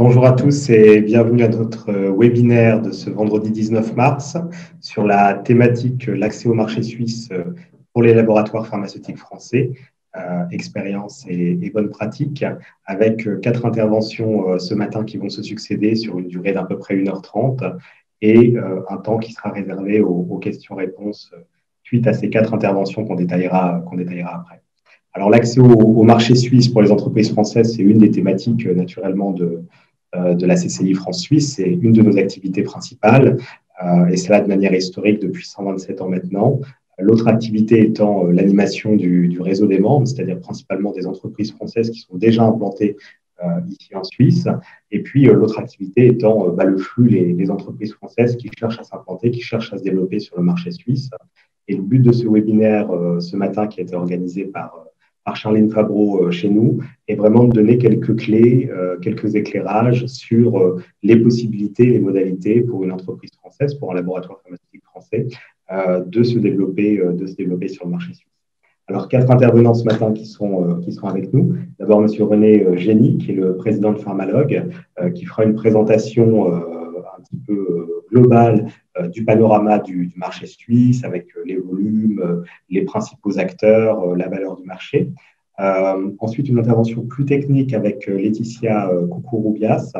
Bonjour à tous et bienvenue à notre webinaire de ce vendredi 19 mars sur la thématique l'accès au marché suisse pour les laboratoires pharmaceutiques français, expérience et bonnes pratiques, avec 4 interventions ce matin qui vont se succéder sur une durée d'à peu près 1h30 et un temps qui sera réservé aux questions-réponses suite à ces 4 interventions qu'on détaillera après. Alors, l'accès au marché suisse pour les entreprises françaises, c'est une des thématiques naturellement de la CCI France-Suisse. C'est une de nos activités principales et cela de manière historique depuis 127 ans maintenant. L'autre activité étant l'animation du réseau des membres, c'est-à-dire principalement des entreprises françaises qui sont déjà implantées ici en Suisse. Et puis, l'autre activité étant le flux, les entreprises françaises qui cherchent à s'implanter, qui cherchent à se développer sur le marché suisse. Et le but de ce webinaire ce matin qui a été organisé par Charline Fabreau chez nous, est vraiment de donner quelques clés, quelques éclairages sur les possibilités, les modalités pour une entreprise française, pour un laboratoire pharmaceutique français, de se développer sur le marché suisse. Alors, 4 intervenants ce matin qui seront avec nous. D'abord, M. René Génie, qui est le président de Pharmalogue, qui fera une présentation un petit peu globale du panorama du marché suisse, avec les volumes, les principaux acteurs, la valeur du marché. Ensuite, une intervention plus technique avec Laetitia Coucouroubias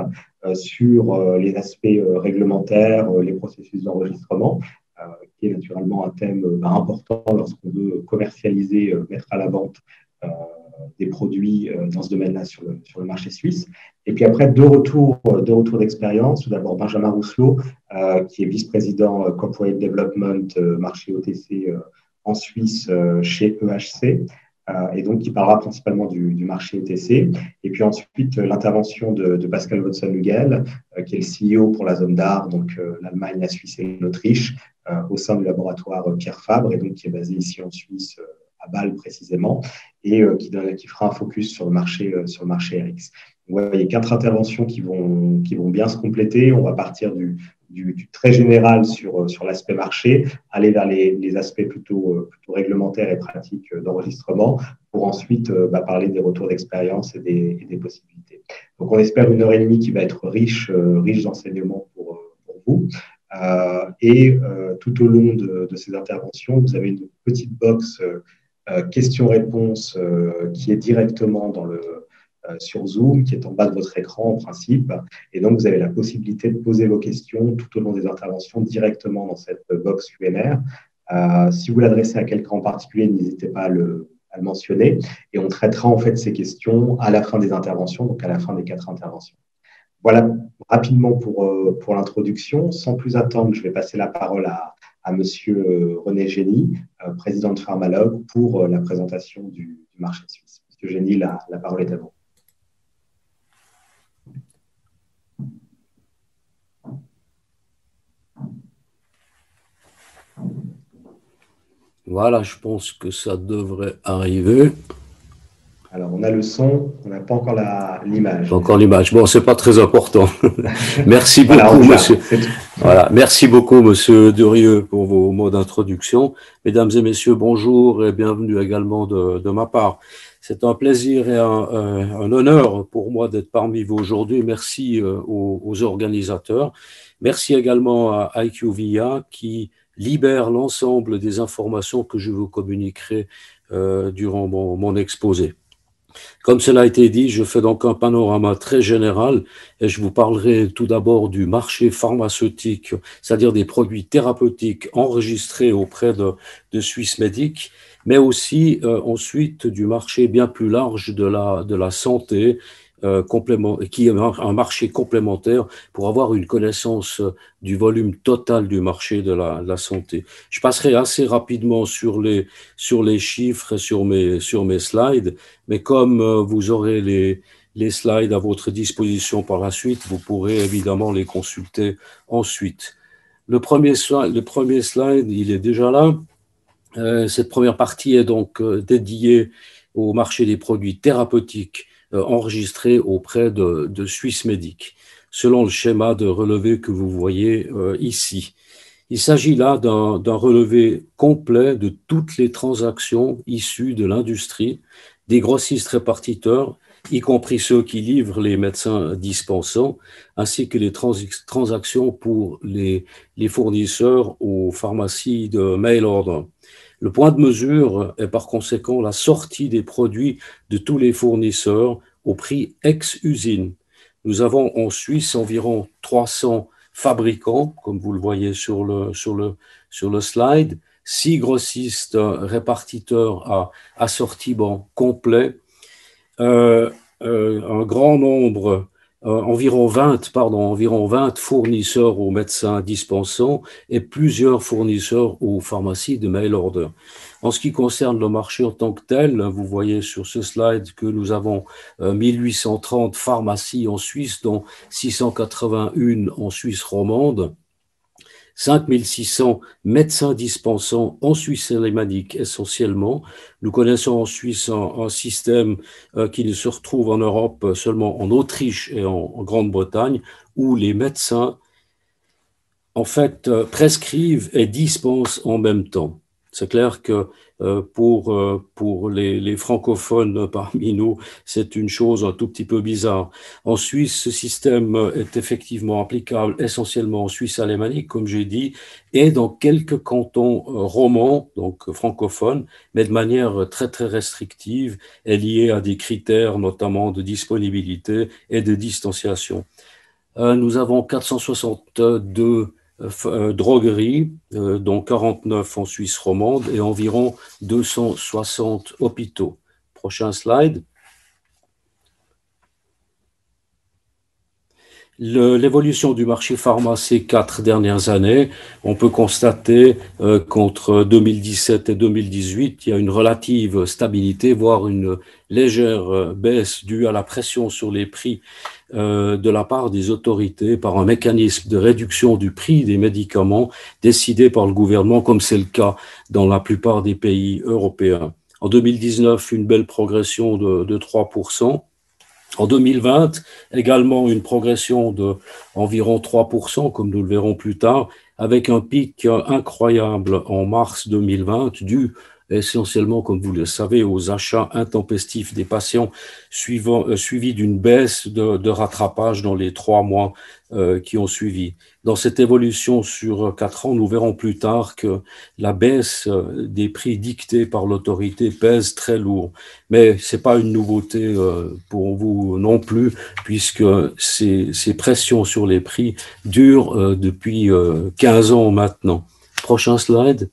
sur les aspects réglementaires, les processus d'enregistrement, qui est naturellement un thème important lorsqu'on veut commercialiser, mettre à la vente des produits dans ce domaine-là sur le marché suisse. Et puis après, deux retours d'expérience. Tout d'abord, Benjamin Rousselot, qui est vice-président Corporate Development marché OTC en Suisse chez EHC, et donc qui parlera principalement du marché OTC. Et puis ensuite, l'intervention de Pascal Watson-Lugel, qui est le CEO pour la zone d'art, donc l'Allemagne, la Suisse et l'Autriche, au sein du laboratoire Pierre Fabre, et donc qui est basé ici en Suisse, à Bâle précisément, et qui fera un focus sur le marché RX. Vous voyez 4 interventions qui vont bien se compléter. On va partir du très général sur l'aspect marché, aller vers les aspects plutôt réglementaires et pratiques d'enregistrement, pour ensuite parler des retours d'expérience et des possibilités. Donc, on espère 1h30 qui va être riche d'enseignements pour vous. Et tout au long de ces interventions, vous avez une petite box questions-réponses qui est directement sur Zoom, qui est en bas de votre écran en principe. Et donc, vous avez la possibilité de poser vos questions tout au long des interventions directement dans cette box QNR. Si vous l'adressez à quelqu'un en particulier, n'hésitez pas à le mentionner. Et on traitera en fait ces questions à la fin des interventions, donc à la fin des 4 interventions. Voilà rapidement pour l'introduction. Sans plus attendre, je vais passer la parole à Monsieur René Génie, président de Pharmalogue, pour la présentation du marché suisse. Monsieur Génie, la parole est à vous. Voilà, je pense que ça devrait arriver. Alors, on a le son, on n'a pas encore l'image. Pas encore l'image. Bon, c'est pas très important. Merci beaucoup, monsieur. Voilà, merci beaucoup, monsieur Durieux, pour vos mots d'introduction. Mesdames et messieurs, bonjour et bienvenue également de ma part. C'est un plaisir et un honneur pour moi d'être parmi vous aujourd'hui. Merci aux organisateurs. Merci également à IQVIA qui libère l'ensemble des informations que je vous communiquerai durant mon exposé. Comme cela a été dit, je fais donc un panorama très général et je vous parlerai tout d'abord du marché pharmaceutique, c'est-à-dire des produits thérapeutiques enregistrés auprès de Swissmedic, mais aussi ensuite du marché bien plus large de la santé, qui est un marché complémentaire pour avoir une connaissance du volume total du marché de la santé. Je passerai assez rapidement sur les chiffres et sur mes slides, mais comme vous aurez les slides à votre disposition par la suite, vous pourrez évidemment les consulter ensuite. Le premier slide, il est déjà là. Cette première partie est donc dédiée au marché des produits thérapeutiques enregistrés auprès de Swissmedic, selon le schéma de relevé que vous voyez ici. Il s'agit là d'un relevé complet de toutes les transactions issues de l'industrie, des grossistes répartiteurs y compris ceux qui livrent les médecins dispensants, ainsi que les transactions pour les fournisseurs aux pharmacies de mail order. Le point de mesure est par conséquent la sortie des produits de tous les fournisseurs au prix ex-usine. Nous avons en Suisse environ 300 fabricants, comme vous le voyez sur le slide, 6 grossistes répartiteurs à assortiment complet, un grand nombre, environ 20 fournisseurs aux médecins dispensants et plusieurs fournisseurs aux pharmacies de mail order. En ce qui concerne le marché en tant que tel, vous voyez sur ce slide que nous avons 1830 pharmacies en Suisse, dont 681 en Suisse romande, 5600 médecins dispensants en Suisse alémanique essentiellement. Nous connaissons en Suisse un système qui ne se retrouve en Europe seulement en Autriche et en Grande-Bretagne, où les médecins en fait prescrivent et dispensent en même temps. C'est clair que pour les francophones parmi nous, c'est une chose un tout petit peu bizarre. En Suisse, ce système est effectivement applicable essentiellement en Suisse alémanique, comme j'ai dit, et dans quelques cantons romans, donc francophones, mais de manière très très restrictive et liée à des critères notamment de disponibilité et de distanciation. Nous avons 462 drogueries, dont 49 en Suisse romande et environ 260 hôpitaux. Prochain slide. L'évolution du marché pharma ces 4 dernières années, on peut constater qu'entre 2017 et 2018, il y a une relative stabilité, voire une légère baisse due à la pression sur les prix de la part des autorités par un mécanisme de réduction du prix des médicaments décidé par le gouvernement, comme c'est le cas dans la plupart des pays européens. En 2019, une belle progression de 3%. En 2020, également une progression de environ 3%, comme nous le verrons plus tard, avec un pic incroyable en mars 2020, dû essentiellement, comme vous le savez, aux achats intempestifs des patients, suivis d'une baisse de rattrapage dans les 3 mois qui ont suivi. Dans cette évolution sur 4 ans, nous verrons plus tard que la baisse des prix dictés par l'autorité pèse très lourd. Mais ce n'est pas une nouveauté pour vous non plus, puisque ces pressions sur les prix durent depuis 15 ans maintenant. Prochain slide.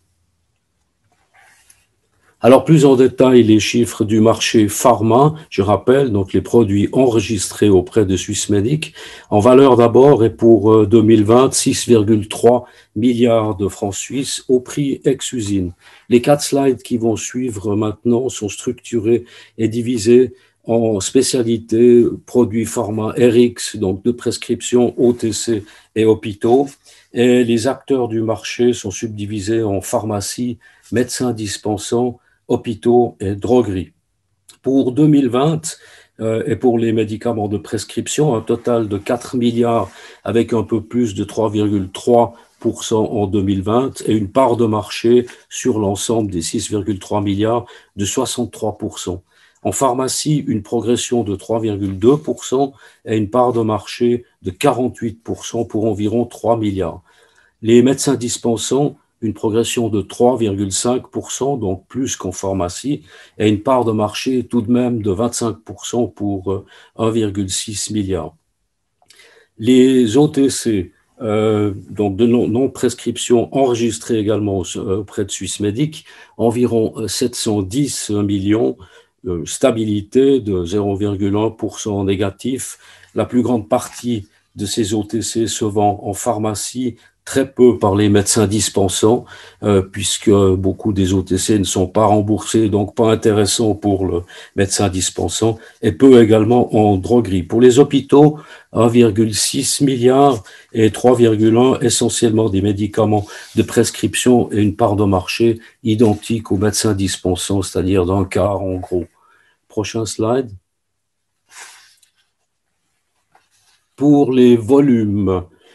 Alors, plus en détail, les chiffres du marché pharma, je rappelle, donc les produits enregistrés auprès de Swissmedic, en valeur d'abord et pour 2020, 6,3 milliards de francs suisses au prix ex-usine. Les 4 slides qui vont suivre maintenant sont structurés et divisés en spécialités, produits pharma RX, donc de prescription, OTC et hôpitaux. Et les acteurs du marché sont subdivisés en pharmacie, médecins dispensants, hôpitaux et drogueries. Pour 2020 et pour les médicaments de prescription, un total de 4 milliards avec un peu plus de 3,3% en 2020 et une part de marché sur l'ensemble des 6,3 milliards de 63%. En pharmacie, une progression de 3,2% et une part de marché de 48% pour environ 3 milliards. Les médecins dispensants, une progression de 3,5%, donc plus qu'en pharmacie, et une part de marché tout de même de 25% pour 1,6 milliard. Les OTC, donc de non-prescription enregistrées également auprès de Swissmedic, environ 710 millions, stabilité de 0,1% négatif. La plus grande partie de ces OTC se vend en pharmacie, très peu par les médecins dispensants, puisque beaucoup des OTC ne sont pas remboursés, donc pas intéressants pour le médecin dispensant, et peu également en droguerie. Pour les hôpitaux, 1,6 milliard et 3,1 essentiellement des médicaments de prescription et une part de marché identique aux médecins dispensants, c'est-à-dire d'un quart en gros. Prochain slide. Pour les volumes,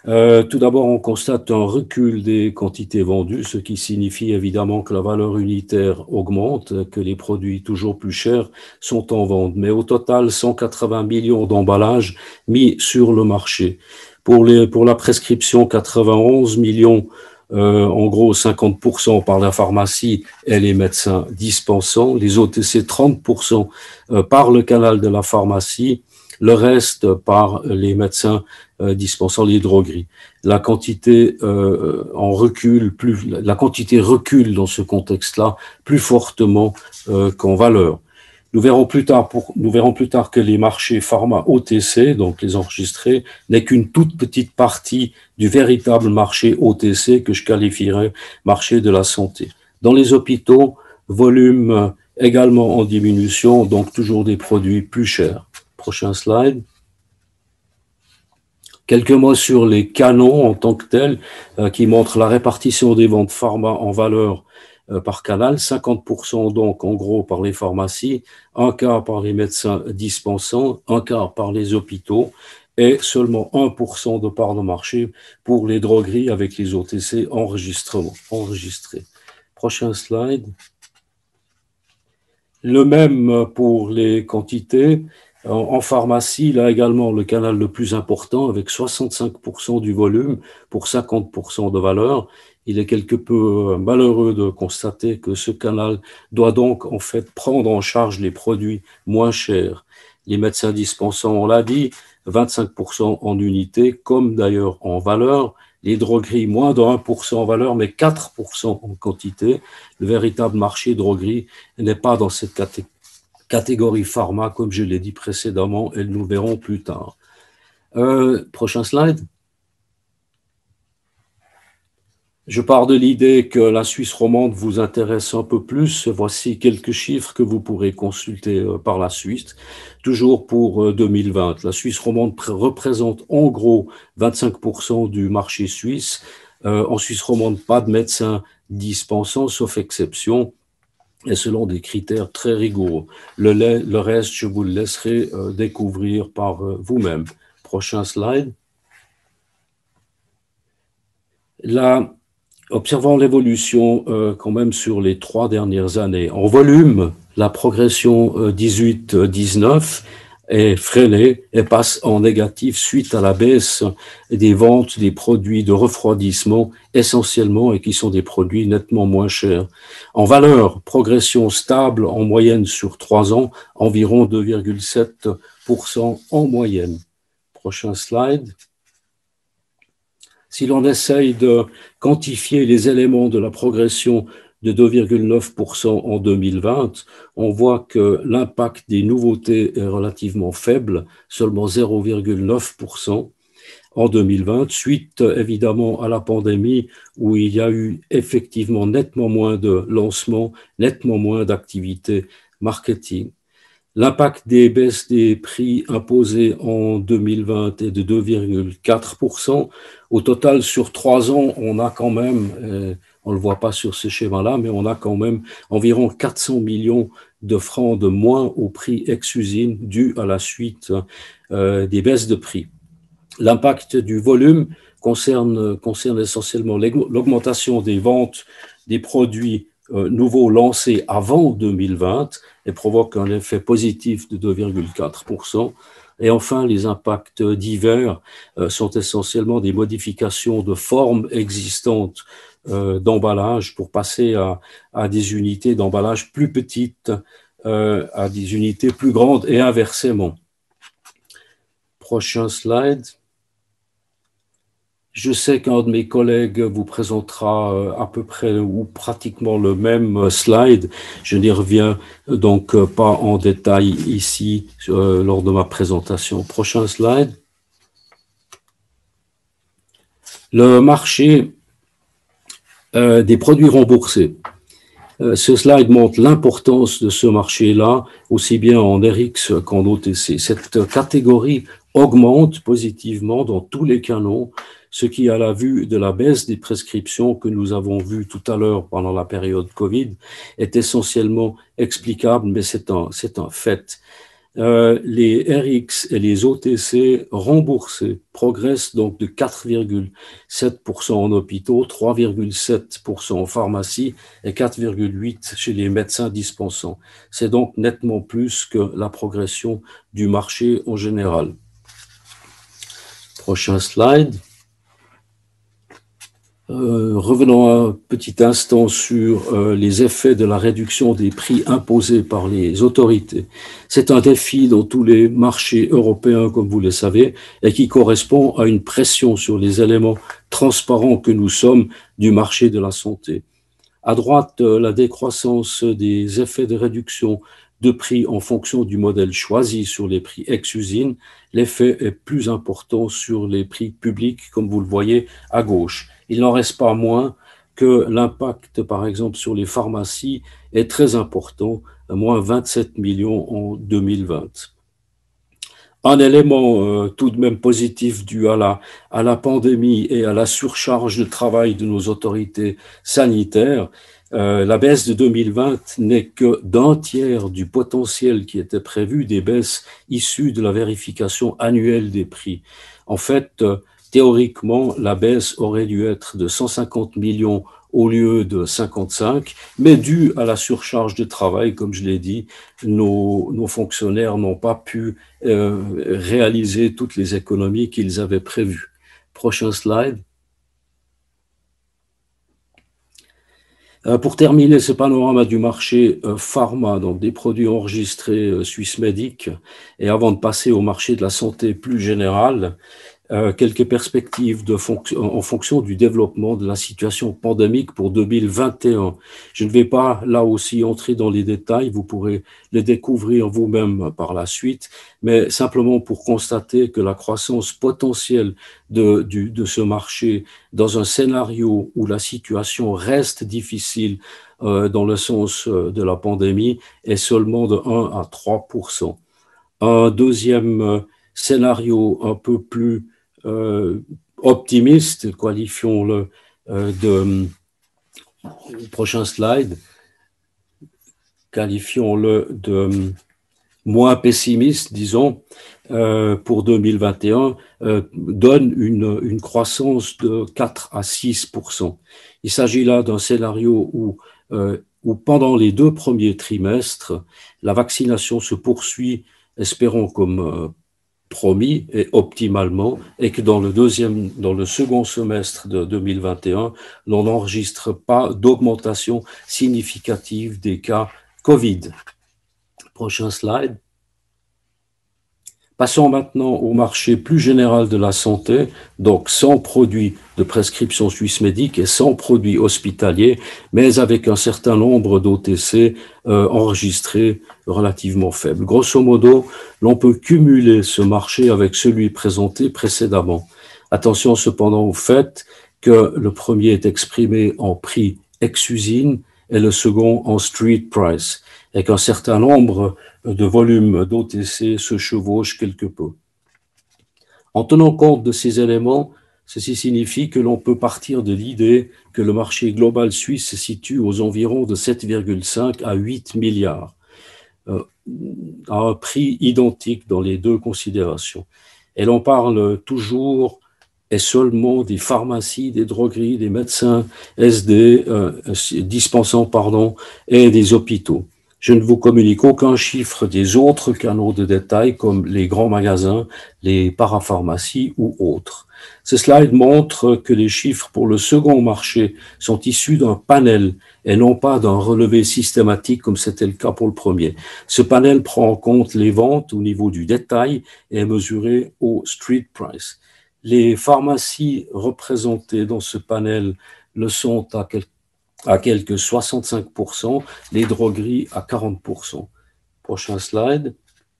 Tout d'abord, on constate un recul des quantités vendues, ce qui signifie évidemment que la valeur unitaire augmente, que les produits toujours plus chers sont en vente. Mais au total, 180 millions d'emballages mis sur le marché. Pour la prescription, 91 millions, en gros 50% par la pharmacie et les médecins dispensants, les OTC 30% par le canal de la pharmacie, le reste par les médecins dispensant les drogueries. La quantité la quantité recule dans ce contexte-là plus fortement qu'en valeur. Nous verrons plus tard que les marchés pharma OTC, donc les enregistrés, n'est qu'une toute petite partie du véritable marché OTC que je qualifierais marché de la santé. Dans les hôpitaux, volume également en diminution, donc toujours des produits plus chers. Prochain slide. Quelques mots sur les canons en tant que tels, qui montrent la répartition des ventes pharma en valeur par canal, 50% donc en gros par les pharmacies, un quart par les médecins dispensants, un quart par les hôpitaux et seulement 1% de part de marché pour les drogueries avec les OTC enregistrés. Prochain slide. Le même pour les quantités. En pharmacie, là également le canal le plus important avec 65% du volume pour 50% de valeur. Il est quelque peu malheureux de constater que ce canal doit donc en fait prendre en charge les produits moins chers. Les médecins dispensants, on l'a dit, 25% en unité, comme d'ailleurs en valeur. Les drogueries, moins de 1% en valeur, mais 4% en quantité. Le véritable marché droguerie n'est pas dans cette catégorie pharma, comme je l'ai dit précédemment, et nous verrons plus tard. Prochain slide. Je pars de l'idée que la Suisse romande vous intéresse un peu plus. Voici quelques chiffres que vous pourrez consulter par la suite. Toujours pour 2020, la Suisse romande représente en gros 25% du marché suisse. En Suisse romande, pas de médecins dispensants, sauf exception, et selon des critères très rigoureux. Le reste, je vous le laisserai découvrir par vous-même. Prochain slide. Là, observons l'évolution quand même sur les 3 dernières années. En volume, la progression 18-19 est freinée et passe en négatif suite à la baisse des ventes des produits de refroidissement essentiellement et qui sont des produits nettement moins chers. En valeur, progression stable en moyenne sur 3 ans, environ 2,7% en moyenne. Prochain slide. Si l'on essaye de quantifier les éléments de la progression de 2,9% en 2020, on voit que l'impact des nouveautés est relativement faible, seulement 0,9% en 2020, suite évidemment à la pandémie où il y a eu effectivement nettement moins de lancements, nettement moins d'activités marketing. L'impact des baisses des prix imposés en 2020 est de 2,4%. Au total, sur 3 ans, on a quand même, on ne le voit pas sur ce schéma-là, mais on a quand même environ 400 millions de francs de moins au prix ex-usine dû à la suite des baisses de prix. L'impact du volume concerne essentiellement l'augmentation des ventes des produits nouveaux lancés avant 2020 et provoque un effet positif de 2,4%. Et enfin, les impacts divers sont essentiellement des modifications de formes existantes d'emballage pour passer à des unités d'emballage plus petites, à des unités plus grandes et inversement. Prochain slide. Je sais qu'un de mes collègues vous présentera à peu près ou pratiquement le même slide. Je n'y reviens donc pas en détail ici lors de ma présentation. Prochain slide. Le marché des produits remboursés. Ce slide montre l'importance de ce marché-là, aussi bien en RX qu'en OTC. Cette catégorie augmente positivement dans tous les canaux, ce qui, à la vue de la baisse des prescriptions que nous avons vues tout à l'heure pendant la période Covid, est essentiellement explicable, mais c'est un fait. les RX et les OTC remboursés progressent donc de 4,7% en hôpitaux, 3,7% en pharmacie et 4,8% chez les médecins dispensants. C'est donc nettement plus que la progression du marché en général. Prochain slide. Revenons un petit instant sur les effets de la réduction des prix imposés par les autorités. C'est un défi dans tous les marchés européens, comme vous le savez, et qui correspond à une pression sur les éléments transparents que nous sommes du marché de la santé. À droite, la décroissance des effets de réduction de prix en fonction du modèle choisi sur les prix ex-usine. L'effet est plus important sur les prix publics, comme vous le voyez à gauche. Il n'en reste pas moins que l'impact, par exemple, sur les pharmacies est très important, à moins 27 millions en 2020. Un élément tout de même positif dû à la pandémie et à la surcharge de travail de nos autorités sanitaires, la baisse de 2020 n'est que d'un tiers du potentiel qui était prévu des baisses issues de la vérification annuelle des prix. En fait, théoriquement, la baisse aurait dû être de 150 millions au lieu de 55, mais dû à la surcharge de travail, comme je l'ai dit, nos fonctionnaires n'ont pas pu réaliser toutes les économies qu'ils avaient prévues. Prochain slide. Pour terminer ce panorama du marché pharma, donc des produits enregistrés Swissmedic, et avant de passer au marché de la santé plus général, quelques perspectives en fonction du développement de la situation pandémique pour 2021. Je ne vais pas là aussi entrer dans les détails, vous pourrez les découvrir vous-même par la suite, mais simplement pour constater que la croissance potentielle de ce marché dans un scénario où la situation reste difficile dans le sens de la pandémie est seulement de 1 à 3%. Un deuxième scénario un peu plus optimiste, qualifions-le prochain slide, qualifions-le de moins pessimiste, disons, pour 2021, donne une croissance de 4 à 6%. Il s'agit là d'un scénario où pendant les 2 premiers trimestres, la vaccination se poursuit, espérons comme promis et optimalement, et que dans le second semestre de 2021, l'on n'enregistre pas d'augmentation significative des cas Covid. Prochain slide. Passons maintenant au marché plus général de la santé, donc sans produits de prescription Swissmedic et sans produits hospitaliers, mais avec un certain nombre d'OTC enregistrés relativement faibles. Grosso modo, l'on peut cumuler ce marché avec celui présenté précédemment. Attention cependant au fait que le premier est exprimé en prix ex-usine et le second en street price, et qu'un certain nombre de volumes d'OTC se chevauchent quelque peu. En tenant compte de ces éléments, ceci signifie que l'on peut partir de l'idée que le marché global suisse se situe aux environs de 7,5 à 8 milliards, à un prix identique dans les 2 considérations. Et l'on parle toujours et seulement des pharmacies, des drogueries, des médecins dispensants, et des hôpitaux. Je ne vous communique aucun chiffre des autres canaux de détail comme les grands magasins, les parapharmacies ou autres. Ce slide montre que les chiffres pour le second marché sont issus d'un panel et non pas d'un relevé systématique comme c'était le cas pour le premier. Ce panel prend en compte les ventes au niveau du détail et est mesuré au street price. Les pharmacies représentées dans ce panel le sont à quelques 65%, les drogueries à 40%. Prochain slide.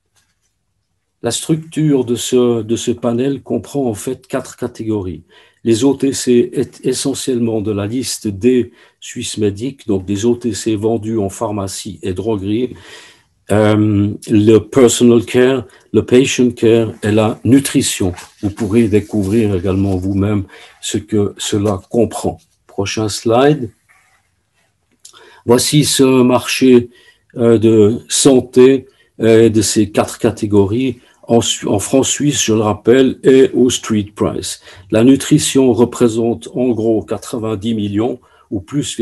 La structure de ce panel comprend en fait 4 catégories. Les OTC est essentiellement de la liste des Swissmedic, donc des OTC vendus en pharmacie et droguerie, le personal care, le patient care et la nutrition. Vous pourrez découvrir également vous-même ce que cela comprend. Prochain slide. Voici ce marché de santé de ces 4 catégories en francs suisses, je le rappelle, et au street price. La nutrition représente en gros 90 millions ou plus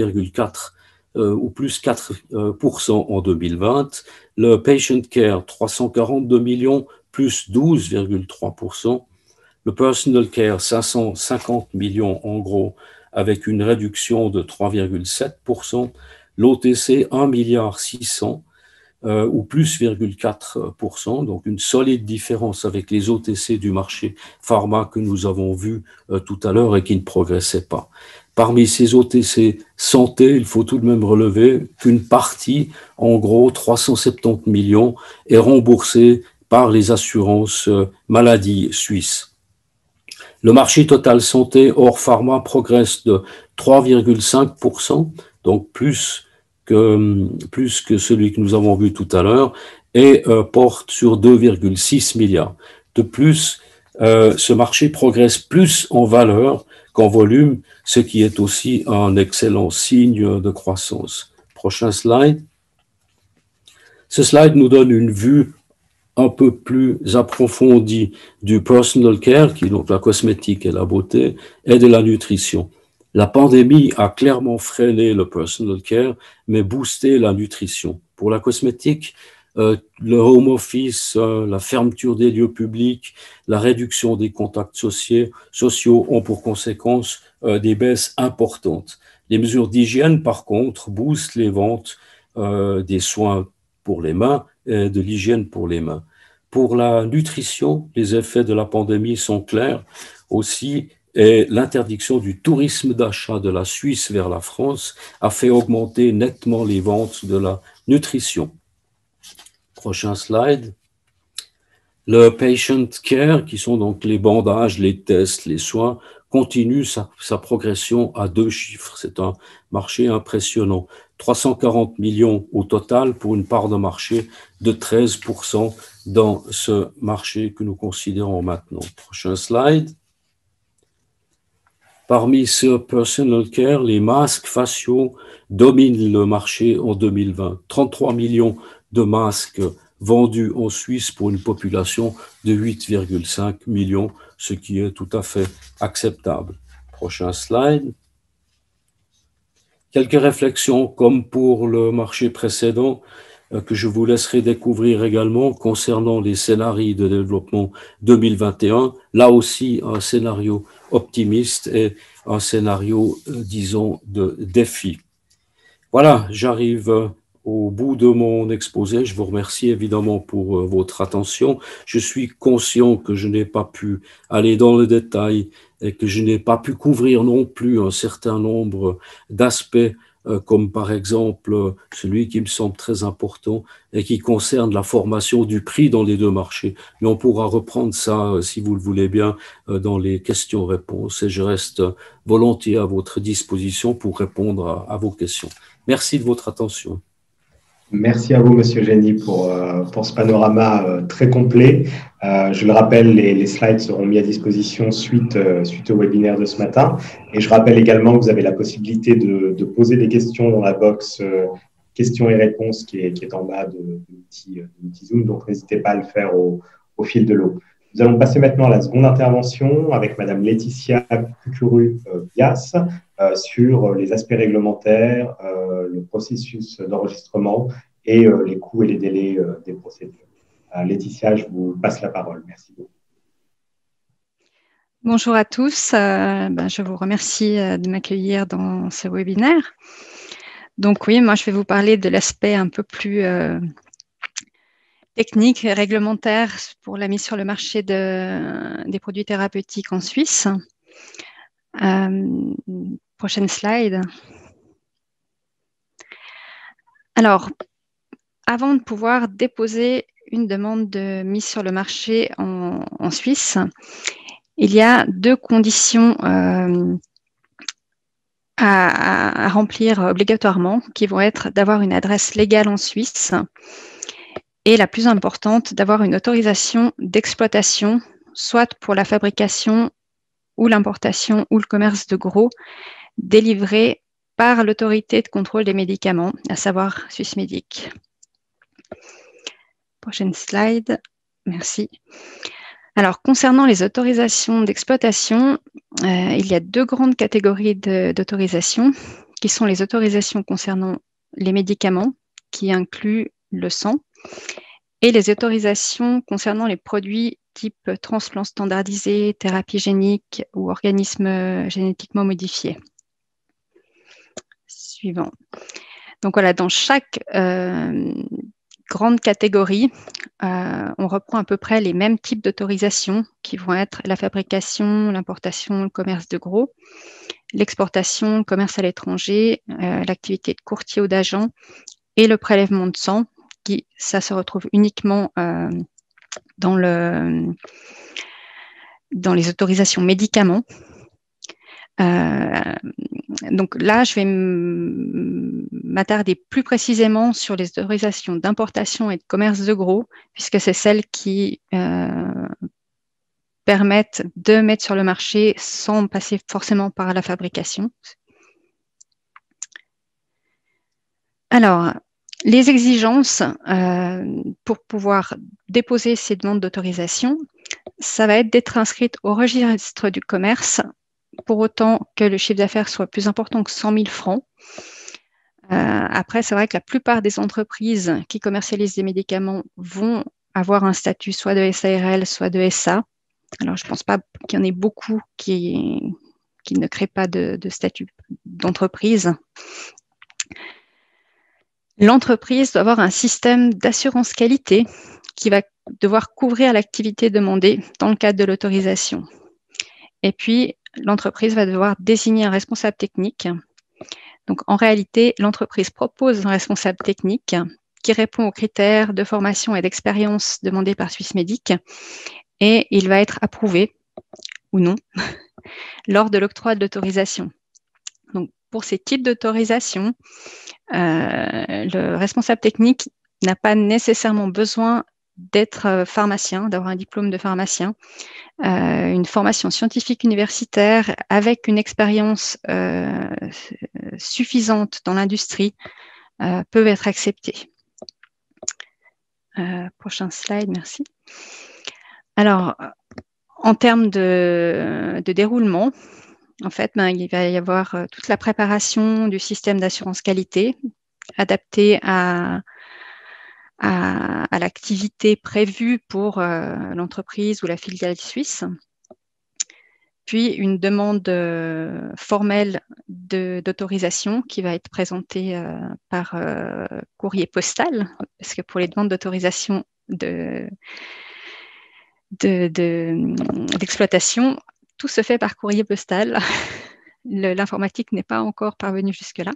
4% en 2020. Le patient care, 342 millions, plus 12,3%. Le personal care, 550 millions en gros, avec une réduction de 3,7%. L'OTC, 1,6 milliard, ou plus 0,4%, donc une solide différence avec les OTC du marché pharma que nous avons vu tout à l'heure et qui ne progressaient pas. Parmi ces OTC santé, il faut tout de même relever qu'une partie, en gros 370 millions, est remboursée par les assurances maladie suisses. Le marché total santé hors pharma progresse de 3,5%, donc plus que celui que nous avons vu tout à l'heure, et porte sur 2,6 milliards. De plus, ce marché progresse plus en valeur qu'en volume, ce qui est aussi un excellent signe de croissance. Prochain slide. Ce slide nous donne une vue un peu plus approfondie du personal care, qui est donc la cosmétique et la beauté, et de la nutrition. La pandémie a clairement freiné le personal care, mais boosté la nutrition. Pour la cosmétique, le home office, la fermeture des lieux publics, la réduction des contacts sociaux ont pour conséquence des baisses importantes. Les mesures d'hygiène, par contre, boostent les ventes des soins pour les mains et de l'hygiène pour les mains. Pour la nutrition, les effets de la pandémie sont clairs aussi, et l'interdiction du tourisme d'achat de la Suisse vers la France a fait augmenter nettement les ventes de la nutrition. Prochain slide. Le patient care, qui sont donc les bandages, les tests, les soins, continue sa progression à 2 chiffres. C'est un marché impressionnant. 340 millions au total pour une part de marché de 13% dans ce marché que nous considérons maintenant. Prochain slide. Parmi ce personal care, les masques faciaux dominent le marché en 2020. 33 millions de masques vendus en Suisse pour une population de 8,5 millions, ce qui est tout à fait acceptable. Prochain slide. Quelques réflexions, comme pour le marché précédent, que je vous laisserai découvrir également concernant les scénarios de développement 2021. Là aussi, un scénario optimiste et un scénario, disons, de défi. Voilà, j'arrive au bout de mon exposé. Je vous remercie évidemment pour votre attention. Je suis conscient que je n'ai pas pu aller dans le détail et que je n'ai pas pu couvrir non plus un certain nombre d'aspects, comme par exemple celui qui me semble très important et qui concerne la formation du prix dans les deux marchés. Mais on pourra reprendre ça, si vous le voulez bien, dans les questions-réponses, et je reste volontiers à votre disposition pour répondre à vos questions. Merci de votre attention. Merci à vous, Monsieur Génie, pour ce panorama très complet. Je le rappelle, les slides seront mis à disposition suite au webinaire de ce matin. Et je rappelle également que vous avez la possibilité de poser des questions dans la box questions et réponses qui est en bas de l'outil Zoom. Donc, n'hésitez pas à le faire au fil de l'eau. Nous allons passer maintenant à la seconde intervention avec Madame Laetitia Cucuru-Bias sur les aspects réglementaires, le processus d'enregistrement et les coûts et les délais des procédures. Laetitia, je vous passe la parole. Merci beaucoup. Bonjour à tous. Je vous remercie de m'accueillir dans ce webinaire. Donc oui, moi je vais vous parler de l'aspect un peu plus technique et réglementaire pour la mise sur le marché des produits thérapeutiques en Suisse. Prochaine slide. Alors, avant de pouvoir déposer une demande de mise sur le marché en Suisse, il y a 2 conditions à remplir obligatoirement, qui vont être d'avoir une adresse légale en Suisse et la plus importante, d'avoir une autorisation d'exploitation, soit pour la fabrication ou l'importation ou le commerce de gros, délivrée par l'autorité de contrôle des médicaments, à savoir Swissmedic. Prochaine slide. Merci. Alors, concernant les autorisations d'exploitation, il y a deux grandes catégories d'autorisations, qui sont les autorisations concernant les médicaments, qui incluent le sang, et les autorisations concernant les produits type transplant standardisé, thérapie génique ou organismes génétiquement modifiés. Suivant. Donc voilà, dans chaque grande catégorie, on reprend à peu près les mêmes types d'autorisations qui vont être la fabrication, l'importation, le commerce de gros, l'exportation, le commerce à l'étranger, l'activité de courtier ou d'agent et le prélèvement de sang, qui ça se retrouve uniquement dans les autorisations médicaments. Donc là, je vais m'attarder plus précisément sur les autorisations d'importation et de commerce de gros, puisque c'est celles qui permettent de mettre sur le marché sans passer forcément par la fabrication. Alors, les exigences pour pouvoir déposer ces demandes d'autorisation, ça va être d'être inscrite au registre du commerce, pour autant que le chiffre d'affaires soit plus important que 100 000 francs. Après, c'est vrai que la plupart des entreprises qui commercialisent des médicaments vont avoir un statut soit de SARL, soit de SA. Alors, je ne pense pas qu'il y en ait beaucoup qui ne créent pas de statut d'entreprise. L'entreprise doit avoir un système d'assurance qualité qui va devoir couvrir l'activité demandée dans le cadre de l'autorisation. Et puis, l'entreprise va devoir désigner un responsable technique. Donc, en réalité, l'entreprise propose un responsable technique qui répond aux critères de formation et d'expérience demandés par Swissmedic et il va être approuvé ou non lors de l'octroi de l'autorisation. Donc, pour ces types d'autorisation, le responsable technique n'a pas nécessairement besoin d'être pharmacien, d'avoir un diplôme de pharmacien. Une formation scientifique universitaire avec une expérience suffisante dans l'industrie peuvent être acceptées. Prochain slide, merci. Alors, en termes de déroulement, en fait, il va y avoir toute la préparation du système d'assurance qualité adapté à l'activité prévue pour l'entreprise ou la filiale suisse. Puis une demande formelle d'autorisation qui va être présentée par courrier postal, parce que pour les demandes d'autorisation d'exploitation, tout se fait par courrier postal. L'informatique n'est pas encore parvenue jusque-là.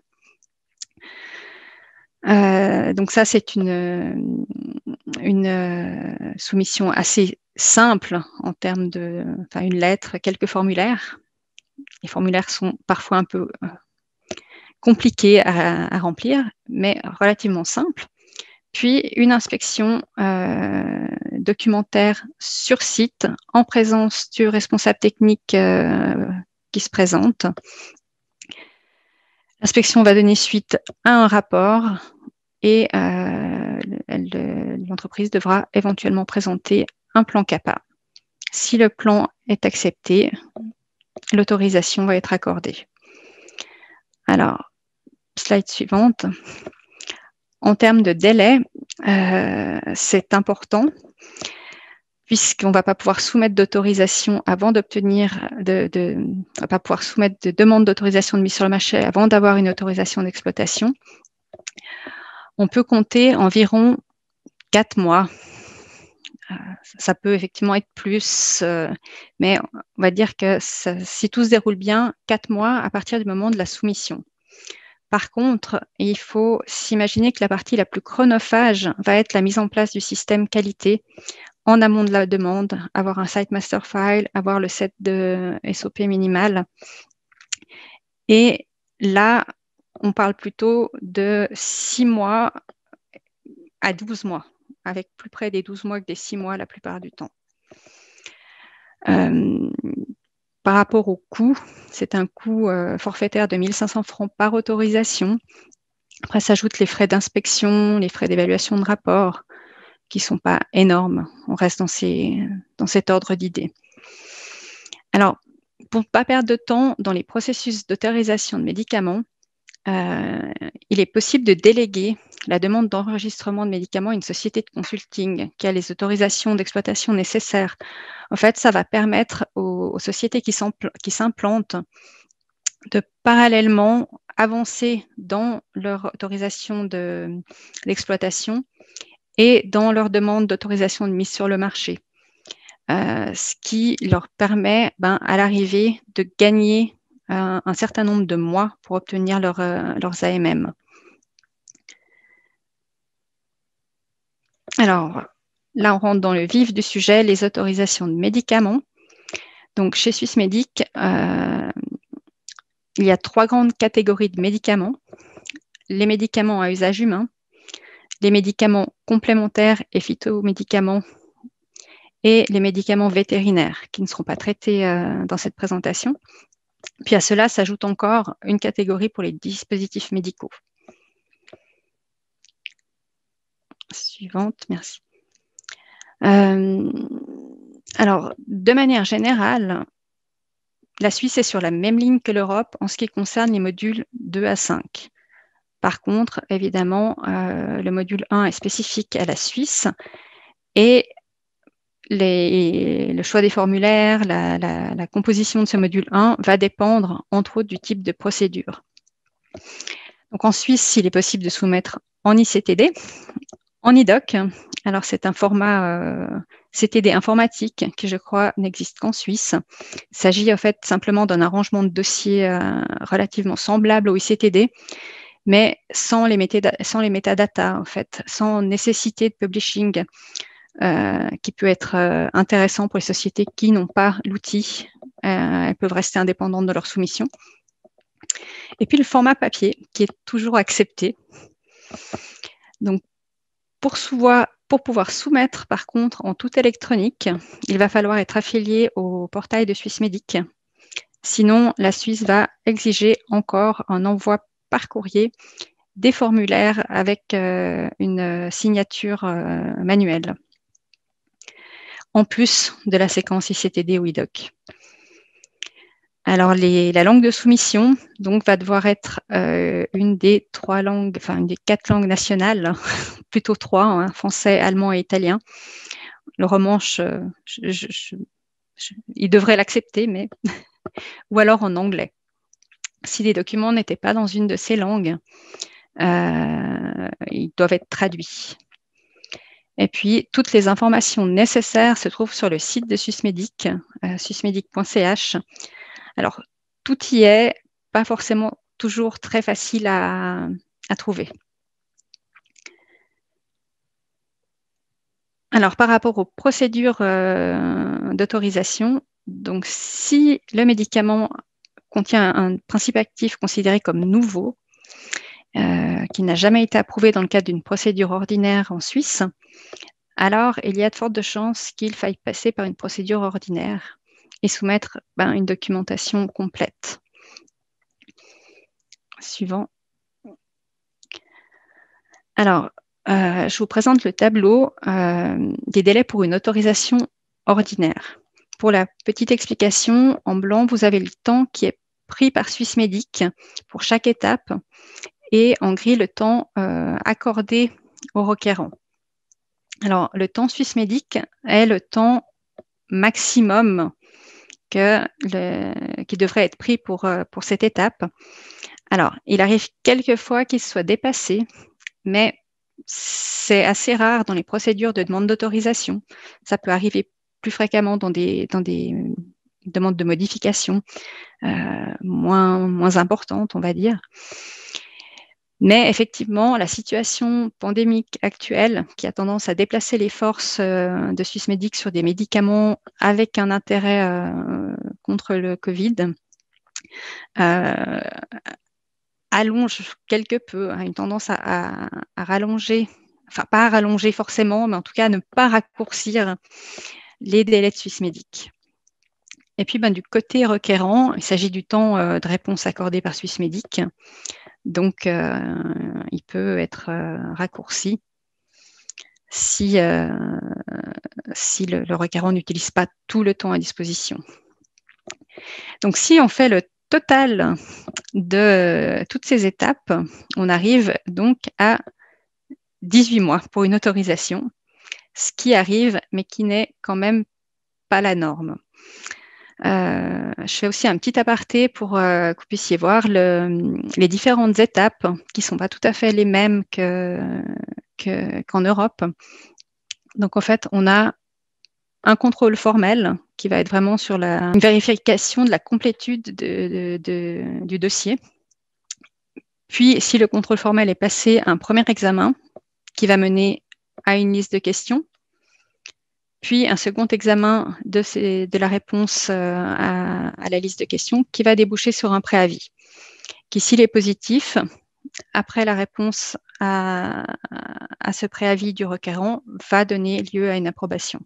Donc ça, c'est une soumission assez simple en termes une lettre, quelques formulaires. Les formulaires sont parfois un peu compliqués à remplir, mais relativement simples. Puis une inspection documentaire sur site en présence du responsable technique qui se présente. L'inspection va donner suite à un rapport et l'entreprise devra éventuellement présenter un plan CAPA. Si le plan est accepté, l'autorisation va être accordée. Alors, slide suivante. En termes de délai, c'est important puisqu'on ne va pas pouvoir soumettre d'autorisation avant d'obtenir, on va pas pouvoir soumettre de demande d'autorisation de mise sur le marché avant d'avoir une autorisation d'exploitation. On peut compter environ 4 mois. Ça peut effectivement être plus, mais on va dire que si tout se déroule bien, 4 mois à partir du moment de la soumission. Par contre, il faut s'imaginer que la partie la plus chronophage va être la mise en place du système qualité en amont de la demande, avoir un site master file, avoir le set de SOP minimal. Et là, on parle plutôt de 6 mois à 12 mois, avec plus près des 12 mois que des 6 mois la plupart du temps. Par rapport au coût, c'est un coût forfaitaire de 1 500 francs par autorisation. Après, s'ajoutent les frais d'inspection, les frais d'évaluation de rapport, qui ne sont pas énormes. On reste dans cet ordre d'idées. Alors, pour ne pas perdre de temps dans les processus d'autorisation de médicaments, il est possible de déléguer la demande d'enregistrement de médicaments à une société de consulting qui a les autorisations d'exploitation nécessaires. En fait, ça va permettre aux sociétés qui s'implantent de parallèlement avancer dans leur autorisation de l'exploitation et dans leur demande d'autorisation de mise sur le marché. Ce qui leur permet à l'arrivée de gagner un certain nombre de mois pour obtenir leurs AMM. Alors, là, on rentre dans le vif du sujet, les autorisations de médicaments. Donc, chez Swissmedic, il y a 3 grandes catégories de médicaments. Les médicaments à usage humain, les médicaments complémentaires et phytomédicaments, et les médicaments vétérinaires qui ne seront pas traités dans cette présentation. Puis à cela s'ajoute encore une catégorie pour les dispositifs médicaux. Suivante, merci. Alors, de manière générale, la Suisse est sur la même ligne que l'Europe en ce qui concerne les modules 2 à 5. Par contre, évidemment, le module 1 est spécifique à la Suisse et le choix des formulaires, la composition de ce module 1 va dépendre, entre autres, du type de procédure. Donc, en Suisse, il est possible de soumettre en ICTD, en IDOC. Alors, c'est un format CTD informatique qui, je crois, n'existe qu'en Suisse. Il s'agit en fait simplement d'un arrangement de dossier relativement semblable au ICTD, mais sans les métadatas, en fait, sans nécessité de publishing. Qui peut être intéressant pour les sociétés qui n'ont pas l'outil. Elles peuvent rester indépendantes de leur soumission. Et puis le format papier, qui est toujours accepté. Donc, pour pouvoir soumettre, par contre, en tout électronique, il va falloir être affilié au portail de Swissmedic. Sinon, la Suisse va exiger encore un envoi par courrier des formulaires avec une signature manuelle, en plus de la séquence ICTD ou IDOC. Alors, la langue de soumission donc, va devoir être une des 3 langues, enfin une des 4 langues nationales, plutôt 3, hein, français, allemand et italien. Le romanche, il devrait l'accepter, mais ou alors en anglais. Si les documents n'étaient pas dans une de ces langues, ils doivent être traduits. Et puis, toutes les informations nécessaires se trouvent sur le site de Swissmedic, swissmedic.ch. Alors, tout y est, pas forcément toujours très facile à trouver. Alors, par rapport aux procédures d'autorisation, donc si le médicament contient un principe actif considéré comme nouveau, qui n'a jamais été approuvé dans le cadre d'une procédure ordinaire en Suisse, alors il y a de fortes chances qu'il faille passer par une procédure ordinaire et soumettre une documentation complète. Suivant. Alors, je vous présente le tableau des délais pour une autorisation ordinaire. Pour la petite explication, en blanc, vous avez le temps qui est pris par Swissmedic pour chaque étape et en gris, le temps accordé au requérant. Alors, le temps Swissmedic est le temps maximum qui devrait être pris pour cette étape. Alors, il arrive quelquefois qu'il soit dépassé, mais c'est assez rare dans les procédures de demande d'autorisation. Ça peut arriver plus fréquemment dans des demandes de modification moins importantes, on va dire. Mais effectivement, la situation pandémique actuelle, qui a tendance à déplacer les forces de Swissmedic sur des médicaments avec un intérêt contre le Covid, allonge quelque peu, une tendance à rallonger, enfin pas à rallonger forcément, mais en tout cas à ne pas raccourcir les délais de Swissmedic. Et puis du côté requérant, il s'agit du temps de réponse accordé par Swissmedic. Donc, il peut être raccourci si, si le requérant n'utilise pas tout le temps à disposition. Donc, si on fait le total de toutes ces étapes, on arrive donc à 18 mois pour une autorisation, ce qui arrive, mais qui n'est quand même pas la norme. Je fais aussi un petit aparté pour que vous puissiez voir les différentes étapes qui ne sont pas tout à fait les mêmes qu'en Europe. Donc, en fait, on a un contrôle formel qui va être vraiment sur une vérification de la complétude du dossier. Puis, si le contrôle formel est passé, un premier examen qui va mener à une liste de questions. Puis, un second examen de la réponse à la liste de questions qui va déboucher sur un préavis, qui, s'il est positif, après la réponse à ce préavis du requérant, va donner lieu à une approbation.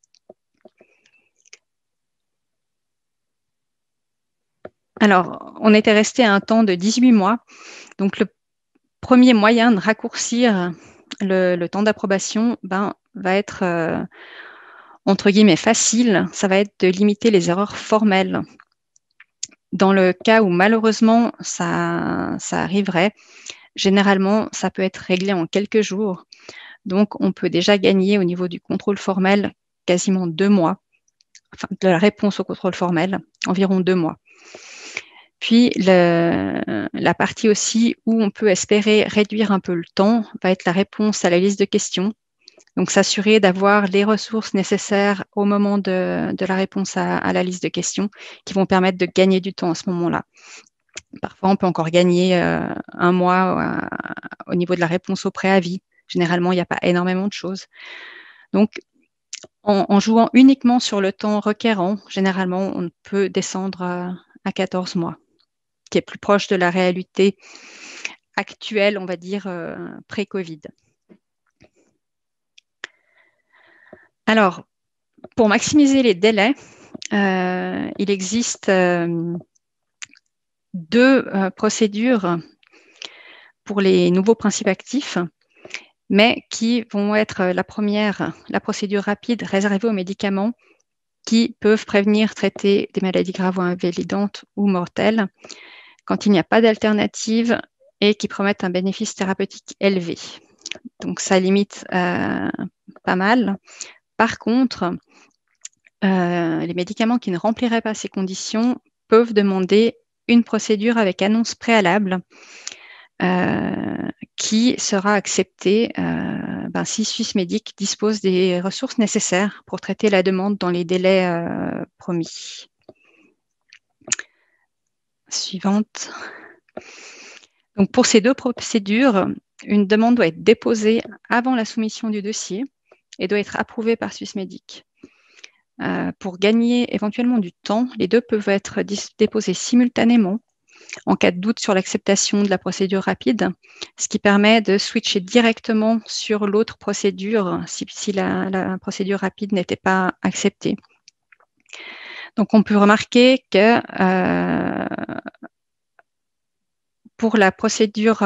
Alors, on était resté à un temps de 18 mois. Donc, le premier moyen de raccourcir le temps d'approbation va être, entre guillemets, facile. Ça va être de limiter les erreurs formelles. Dans le cas où, malheureusement, ça arriverait, généralement, ça peut être réglé en quelques jours. Donc, on peut déjà gagner au niveau du contrôle formel quasiment 2 mois. Enfin, de la réponse au contrôle formel, environ 2 mois. Puis, la partie aussi où on peut espérer réduire un peu le temps va être la réponse à la liste de questions. Donc, s'assurer d'avoir les ressources nécessaires au moment de la réponse à la liste de questions qui vont permettre de gagner du temps à ce moment-là. Parfois, on peut encore gagner 1 mois au niveau de la réponse au préavis. Généralement, il n'y a pas énormément de choses. Donc, en jouant uniquement sur le temps requérant, généralement, on peut descendre à 14 mois, qui est plus proche de la réalité actuelle, on va dire, pré-Covid. Alors, pour maximiser les délais, il existe 2 procédures pour les nouveaux principes actifs, mais qui vont être la première, la procédure rapide réservée aux médicaments qui peuvent prévenir, traiter des maladies graves ou invalidantes ou mortelles quand il n'y a pas d'alternative et qui promettent un bénéfice thérapeutique élevé. Donc, ça limite pas mal. Par contre, les médicaments qui ne rempliraient pas ces conditions peuvent demander une procédure avec annonce préalable qui sera acceptée si Swissmedic dispose des ressources nécessaires pour traiter la demande dans les délais promis. Suivante. Donc, pour ces 2 procédures, une demande doit être déposée avant la soumission du dossier et doit être approuvée par Swissmedic. Pour gagner éventuellement du temps, les 2 peuvent être déposés simultanément en cas de doute sur l'acceptation de la procédure rapide, ce qui permet de switcher directement sur l'autre procédure si la procédure rapide n'était pas acceptée. Donc, on peut remarquer que pour la procédure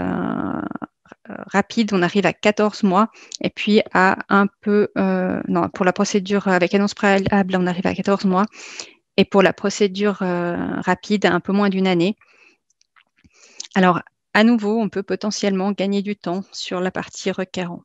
rapide, on arrive à 14 mois, et puis à pour la procédure avec annonce préalable, on arrive à 14 mois, et pour la procédure rapide, à un peu moins d'1 année. Alors, à nouveau, on peut potentiellement gagner du temps sur la partie requérant.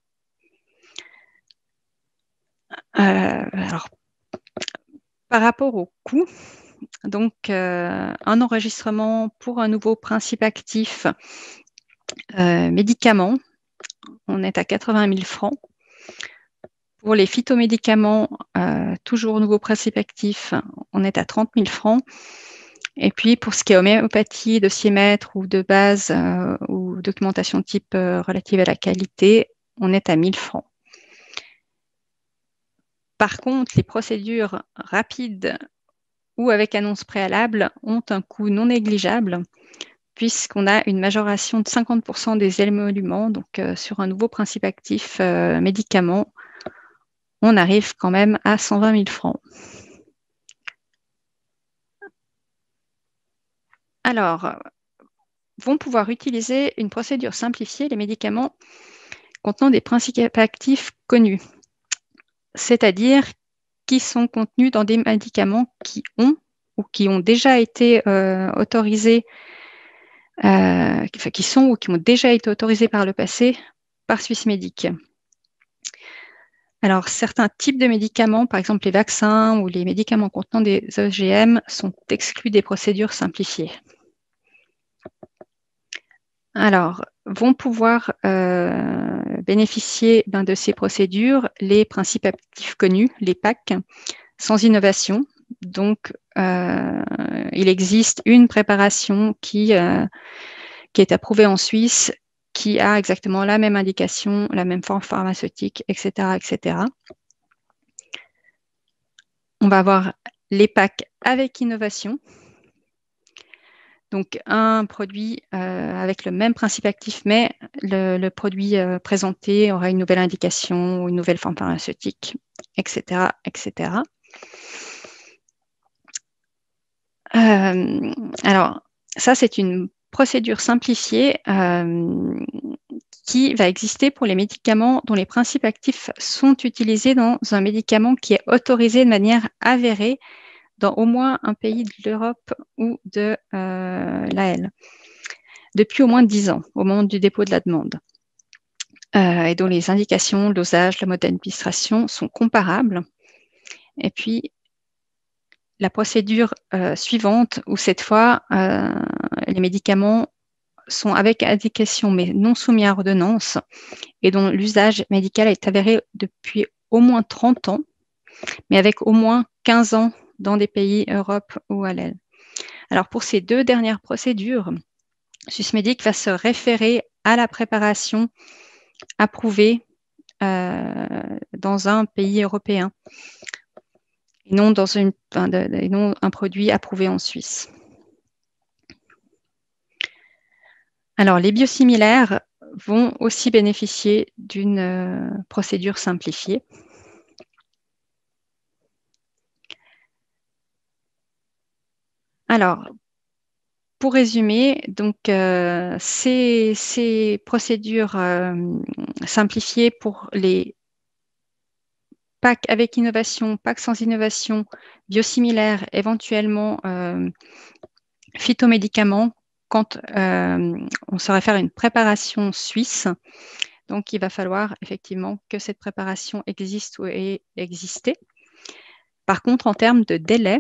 Alors, par rapport au coût, donc un enregistrement pour un nouveau principe actif médicament, on est à 80 000 francs. Pour les phytomédicaments, toujours nouveau principe actif, on est à 30 000 francs. Et puis, pour ce qui est homéopathie, dossier maître ou de base ou documentation type relative à la qualité, on est à 1 000 francs. Par contre, les procédures rapides ou avec annonce préalable ont un coût non négligeable puisqu'on a une majoration de 50% des émoluments. Donc, sur un nouveau principe actif médicament, on arrive quand même à 120 000 francs. Alors, vont pouvoir utiliser une procédure simplifiée les médicaments contenant des principes actifs connus, c'est-à-dire qui sont contenus dans des médicaments qui ont déjà été autorisés, qui sont ou qui ont déjà été autorisés par le passé par Swissmedic. Alors, certains types de médicaments, par exemple les vaccins ou les médicaments contenant des OGM, sont exclus des procédures simplifiées. Alors, vont pouvoir bénéficier de ces procédures les principes actifs connus, les PAC, sans innovation. Donc, il existe une préparation qui est approuvée en Suisse, qui a exactement la même indication, la même forme pharmaceutique, etc., etc. On va avoir les PAC avec innovation. Donc, un produit avec le même principe actif, mais le produit présenté aura une nouvelle indication ou une nouvelle forme pharmaceutique, etc., etc. Alors, ça, c'est une procédure simplifiée qui va exister pour les médicaments dont les principes actifs sont utilisés dans un médicament qui est autorisé de manière avérée dans au moins un pays de l'Europe ou de l'AL, depuis au moins 10 ans, au moment du dépôt de la demande, et dont les indications, le dosage, le mode d'administration sont comparables. Et puis, la procédure suivante, où cette fois, les médicaments sont avec indication, mais non soumis à ordonnance, et dont l'usage médical est avéré depuis au moins 30 ans, mais avec au moins 15 ans dans des pays Europe ou ALEL. Alors, pour ces deux dernières procédures, Swissmedic va se référer à la préparation approuvée dans un pays européen et non, un produit approuvé en Suisse. Alors, les biosimilaires vont aussi bénéficier d'une procédure simplifiée. Alors, pour résumer, donc, ces procédures simplifiées pour les PAC avec innovation, PAC sans innovation, biosimilaires, éventuellement phytomédicaments, quand on saurait faire une préparation suisse. Donc, il va falloir effectivement que cette préparation existe ou ait existé. Par contre, en termes de délai,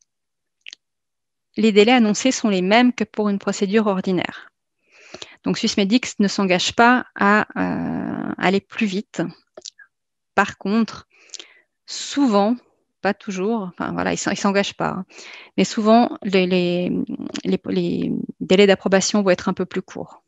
les délais annoncés sont les mêmes que pour une procédure ordinaire. Donc, Swissmedic ne s'engage pas à aller plus vite. Par contre, souvent, pas toujours, enfin voilà, ils ne s'engagent pas, hein, mais souvent, les délais d'approbation vont être un peu plus courts.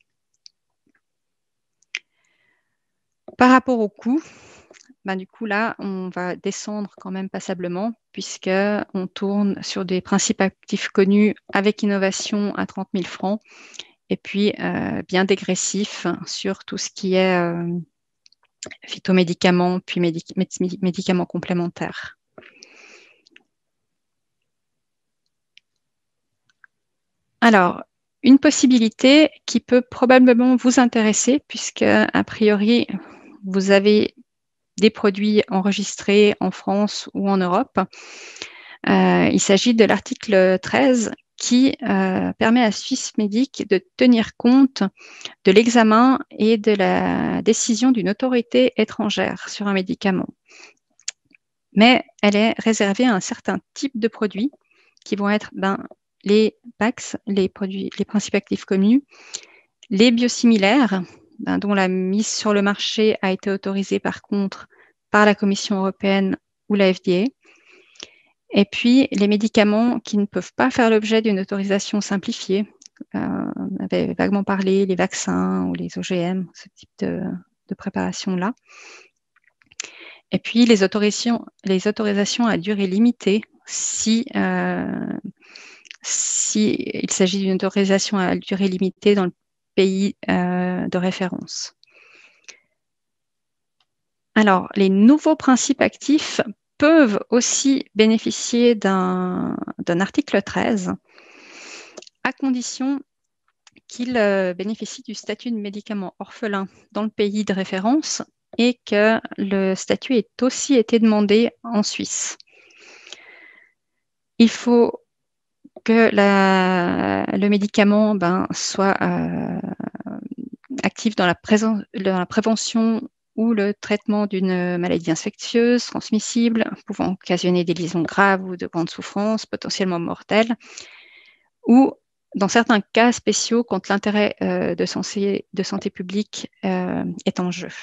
Par rapport au coût, du coup, là, on va descendre quand même passablement, puisqu'on tourne sur des principes actifs connus avec innovation à 30 000 francs, et puis bien dégressif sur tout ce qui est phytomédicaments, puis médicaments complémentaires. Alors, une possibilité qui peut probablement vous intéresser, puisque, a priori, vous avez des produits enregistrés en France ou en Europe. Il s'agit de l'article 13 qui permet à Swissmedic de tenir compte de l'examen et de la décision d'une autorité étrangère sur un médicament. Mais elle est réservée à un certain type de produits qui vont être les PACS, les principes actifs connus, les biosimilaires, dont la mise sur le marché a été autorisée par contre par la Commission européenne ou la FDA, et puis les médicaments qui ne peuvent pas faire l'objet d'une autorisation simplifiée. On avait vaguement parlé, les vaccins ou les OGM, ce type de préparation-là. Et puis les autorisations à durée limitée, si il s'agit d'une autorisation à durée limitée dans le pays de référence. Alors, les nouveaux principes actifs peuvent aussi bénéficier d'un article 13, à condition qu'il bénéficie du statut de médicament orphelin dans le pays de référence et que le statut ait aussi été demandé en Suisse. Il faut que le médicament soit actif dans la prévention ou le traitement d'une maladie infectieuse, transmissible, pouvant occasionner des lésions graves ou de grandes souffrances, potentiellement mortelles, ou dans certains cas spéciaux quand l'intérêt de santé publique est en jeu.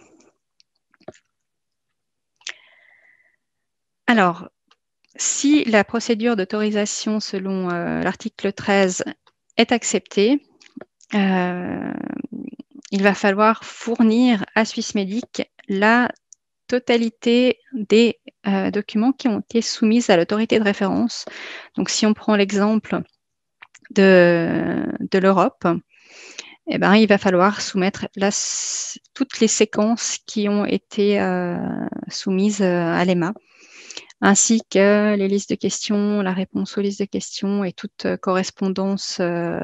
Alors, si la procédure d'autorisation selon l'article 13 est acceptée, il va falloir fournir à Swissmedic la totalité des documents qui ont été soumis à l'autorité de référence. Donc, si on prend l'exemple de l'Europe, eh ben, il va falloir soumettre toutes les séquences qui ont été soumises à l'EMA, ainsi que les listes de questions, la réponse aux listes de questions et toute correspondance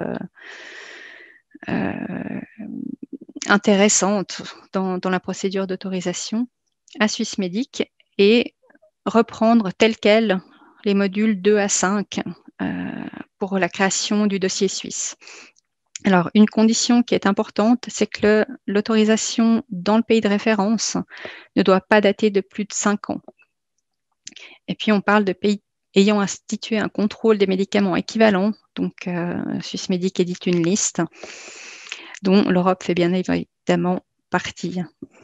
intéressante dans la procédure d'autorisation à Swissmedic et reprendre tel quel les modules 2 à 5 pour la création du dossier suisse. Alors, une condition qui est importante, c'est que l'autorisation dans le pays de référence ne doit pas dater de plus de 5 ans. Et puis, on parle de pays ayant institué un contrôle des médicaments équivalents. Donc, Swissmedic édite une liste dont l'Europe fait bien évidemment partie.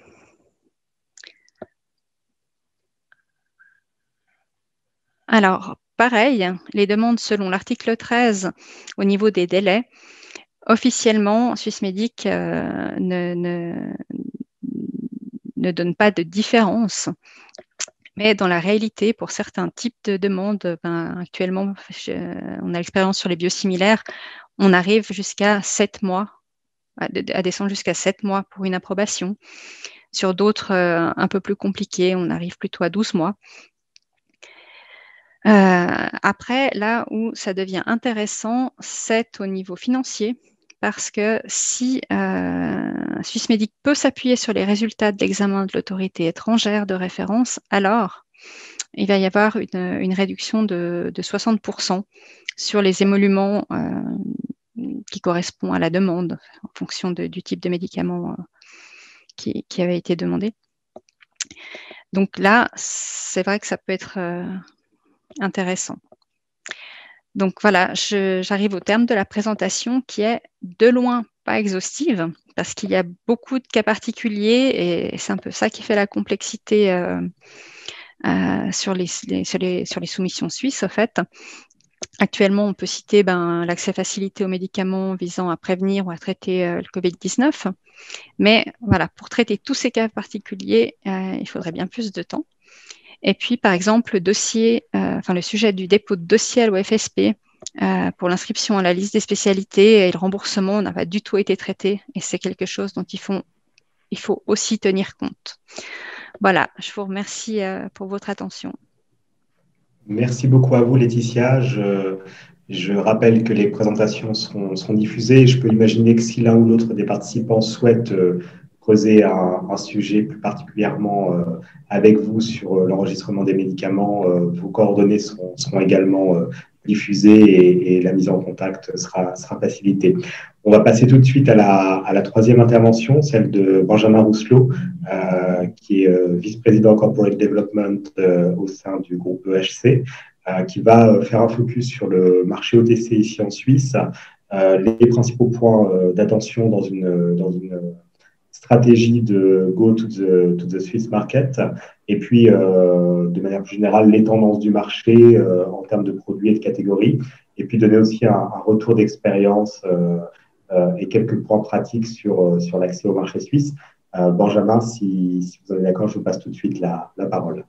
Alors, pareil, les demandes selon l'article 13 au niveau des délais, officiellement, Swissmedic ne donne pas de différence. Mais dans la réalité, pour certains types de demandes, actuellement, on a l'expérience sur les biosimilaires, on arrive jusqu'à 7 mois, à descendre jusqu'à 7 mois pour une approbation. Sur d'autres un peu plus compliqués, on arrive plutôt à 12 mois. Après, là où ça devient intéressant, c'est au niveau financier, parce que si Swissmedic peut s'appuyer sur les résultats de l'examen de l'autorité étrangère de référence, alors il va y avoir une réduction de 60% sur les émoluments qui correspondent à la demande en fonction du type de médicament qui avait été demandé. Donc là, c'est vrai que ça peut être intéressant. Donc voilà, j'arrive au terme de la présentation qui est de loin pas exhaustive parce qu'il y a beaucoup de cas particuliers et c'est un peu ça qui fait la complexité sur les soumissions suisses, en fait. Actuellement, on peut citer l'accès facilité aux médicaments visant à prévenir ou à traiter le Covid-19. Mais voilà, pour traiter tous ces cas particuliers, il faudrait bien plus de temps. Et puis, par exemple, le sujet du dépôt de dossier à l'OFSP pour l'inscription à la liste des spécialités et le remboursement n'a pas du tout été traité. Et c'est quelque chose dont il faut aussi tenir compte. Voilà, je vous remercie pour votre attention. Merci beaucoup à vous, Laetitia. Je rappelle que les présentations seront diffusées. Je peux imaginer que si l'un ou l'autre des participants souhaite creuser un sujet plus particulièrement avec vous sur l'enregistrement des médicaments, vos coordonnées seront également diffusées et la mise en contact sera facilitée. On va passer tout de suite à la troisième intervention, celle de Benjamin Rousselot, qui est vice-président Corporate Development au sein du groupe EHC, qui va faire un focus sur le marché OTC ici en Suisse, les principaux points d'attention dans une stratégie de go to the Swiss market, et puis de manière plus générale les tendances du marché en termes de produits et de catégories, et puis donner aussi un retour d'expérience et quelques points pratiques sur l'accès au marché suisse. Benjamin, si vous êtes d'accord, je vous passe tout de suite la parole.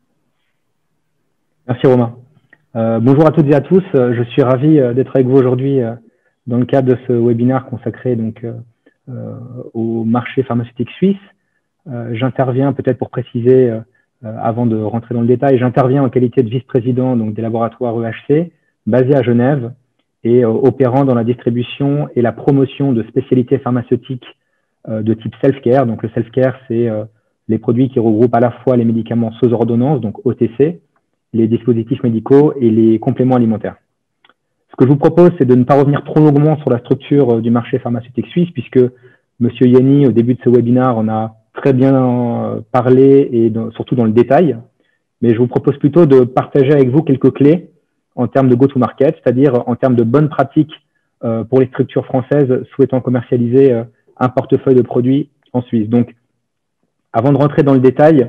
Merci Romain. Bonjour à toutes et à tous. Je suis ravi d'être avec vous aujourd'hui dans le cadre de ce webinaire consacré donc au marché pharmaceutique suisse. J'interviens, peut-être pour préciser, avant de rentrer dans le détail, j'interviens en qualité de vice-président donc des laboratoires EHC, basés à Genève, et opérant dans la distribution et la promotion de spécialités pharmaceutiques de type self-care. Donc le self-care, c'est les produits qui regroupent à la fois les médicaments sous ordonnance, donc OTC, les dispositifs médicaux et les compléments alimentaires. Ce que je vous propose, c'est de ne pas revenir trop longuement sur la structure du marché pharmaceutique suisse, puisque M. Yanni, au début de ce webinaire, en a très bien parlé, et surtout dans le détail. Mais je vous propose plutôt de partager avec vous quelques clés en termes de go-to-market, c'est-à-dire en termes de bonnes pratiques pour les structures françaises souhaitant commercialiser un portefeuille de produits en Suisse. Donc, avant de rentrer dans le détail,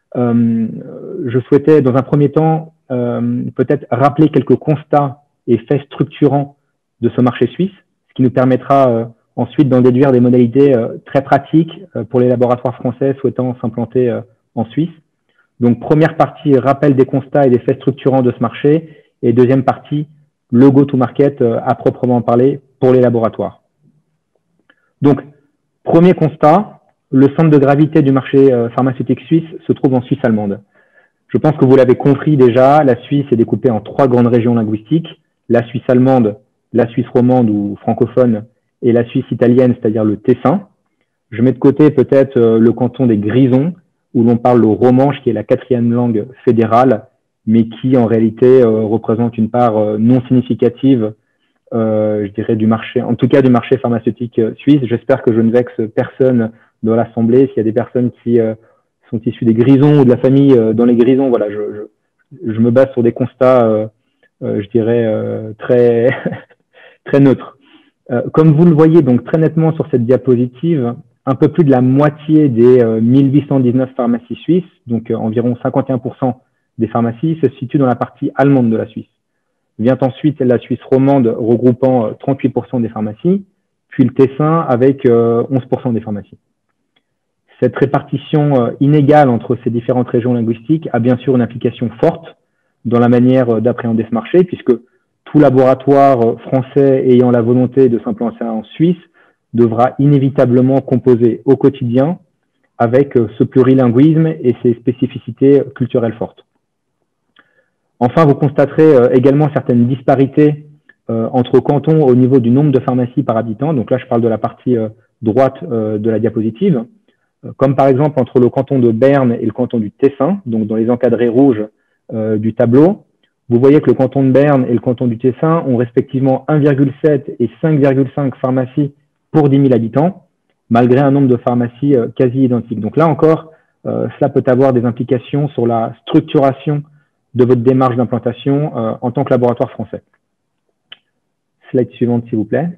je souhaitais dans un premier temps peut-être rappeler quelques constats et faits structurants de ce marché suisse, ce qui nous permettra ensuite d'en déduire des modalités très pratiques pour les laboratoires français souhaitant s'implanter en Suisse. Donc, première partie, rappel des constats et des faits structurants de ce marché. Et deuxième partie, le go-to-market à proprement parler pour les laboratoires. Donc, premier constat, le centre de gravité du marché pharmaceutique suisse se trouve en Suisse allemande. Je pense que vous l'avez compris déjà, la Suisse est découpée en 3 grandes régions linguistiques, la Suisse allemande, la Suisse romande ou francophone et la Suisse italienne, c'est-à-dire le Tessin. Je mets de côté peut-être le canton des Grisons, où l'on parle le romanche, qui est la 4e langue fédérale, mais qui en réalité représente une part non significative, je dirais, du marché, en tout cas du marché pharmaceutique suisse. J'espère que je ne vexe personne dans l'Assemblée. S'il y a des personnes qui sont issues des Grisons ou de la famille dans les Grisons, voilà, je me base sur des constats, je dirais, très, très neutres. Comme vous le voyez donc très nettement sur cette diapositive, un peu plus de la moitié des 1819 pharmacies suisses, donc environ 51% des pharmacies, se situent dans la partie allemande de la Suisse. Vient ensuite la Suisse romande regroupant 38% des pharmacies, puis le Tessin avec 11% des pharmacies. Cette répartition inégale entre ces différentes régions linguistiques a bien sûr une implication forte dans la manière d'appréhender ce marché, puisque tout laboratoire français ayant la volonté de s'implanter en Suisse devra inévitablement composer au quotidien avec ce plurilinguisme et ses spécificités culturelles fortes. Enfin, vous constaterez également certaines disparités entre cantons au niveau du nombre de pharmacies par habitant. Donc là, je parle de la partie droite de la diapositive, comme par exemple entre le canton de Berne et le canton du Tessin, donc dans les encadrés rouges du tableau. Vous voyez que le canton de Berne et le canton du Tessin ont respectivement 1,7 et 5,5 pharmacies pour 10 000 habitants, malgré un nombre de pharmacies quasi identiques. Donc là encore, cela peut avoir des implications sur la structuration de votre démarche d'implantation en tant que laboratoire français. Slide suivante, s'il vous plaît.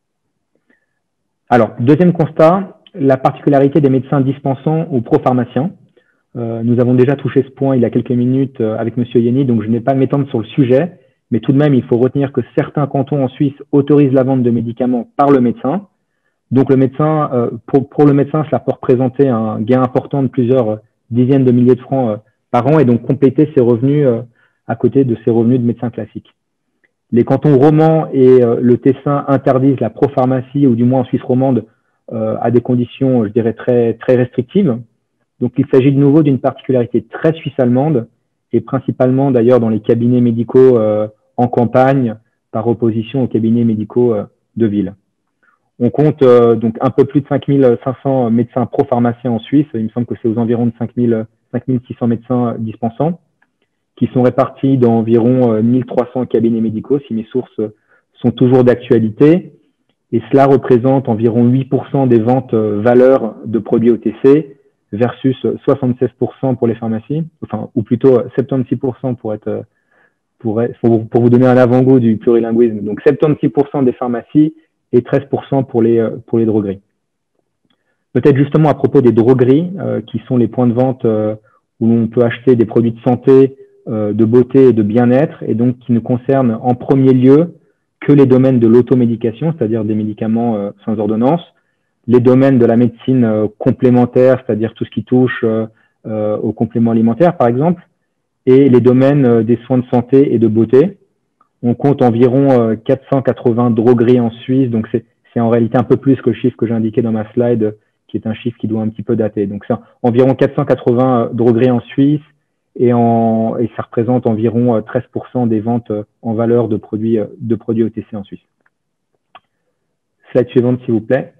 Alors, deuxième constat, la particularité des médecins dispensants ou pro-pharmaciens. Nous avons déjà touché ce point il y a quelques minutes avec M. Yanni, donc je n'ai pas à m'étendre sur le sujet, mais tout de même, il faut retenir que certains cantons en Suisse autorisent la vente de médicaments par le médecin. Donc, le médecin, pour le médecin, cela peut représenter un gain important de plusieurs dizaines de milliers de francs par an et donc compléter ses revenus à côté de ses revenus de médecin classique. Les cantons romans et le Tessin interdisent la propharmacie, ou du moins en Suisse romande, à des conditions, je dirais, très, très restrictives. Donc, il s'agit de nouveau d'une particularité très suisse-allemande et principalement d'ailleurs dans les cabinets médicaux en campagne par opposition aux cabinets médicaux de ville. On compte donc un peu plus de 5500 médecins pro-pharmaciens en Suisse. Il me semble que c'est aux environs de 5600 médecins dispensants qui sont répartis dans environ 1300 cabinets médicaux, si mes sources sont toujours d'actualité. Et cela représente environ 8% des ventes valeurs de produits OTC versus 76% pour les pharmacies, enfin, ou plutôt 76% pour vous donner un avant-goût du plurilinguisme. Donc 76% des pharmacies et 13% pour les drogueries. Peut-être justement à propos des drogueries, qui sont les points de vente où l'on peut acheter des produits de santé, de beauté et de bien-être, et donc qui ne concernent en premier lieu que les domaines de l'automédication, c'est-à-dire des médicaments sans ordonnance, les domaines de la médecine complémentaire, c'est-à-dire tout ce qui touche aux compléments alimentaires, par exemple, et les domaines des soins de santé et de beauté. On compte environ 480 drogueries en Suisse, donc c'est en réalité un peu plus que le chiffre que j'ai indiqué dans ma slide, qui est un chiffre qui doit un petit peu dater. Donc c'est environ 480 drogueries en Suisse et ça représente environ 13% des ventes en valeur de produits OTC en Suisse. Slide suivante, s'il vous plaît.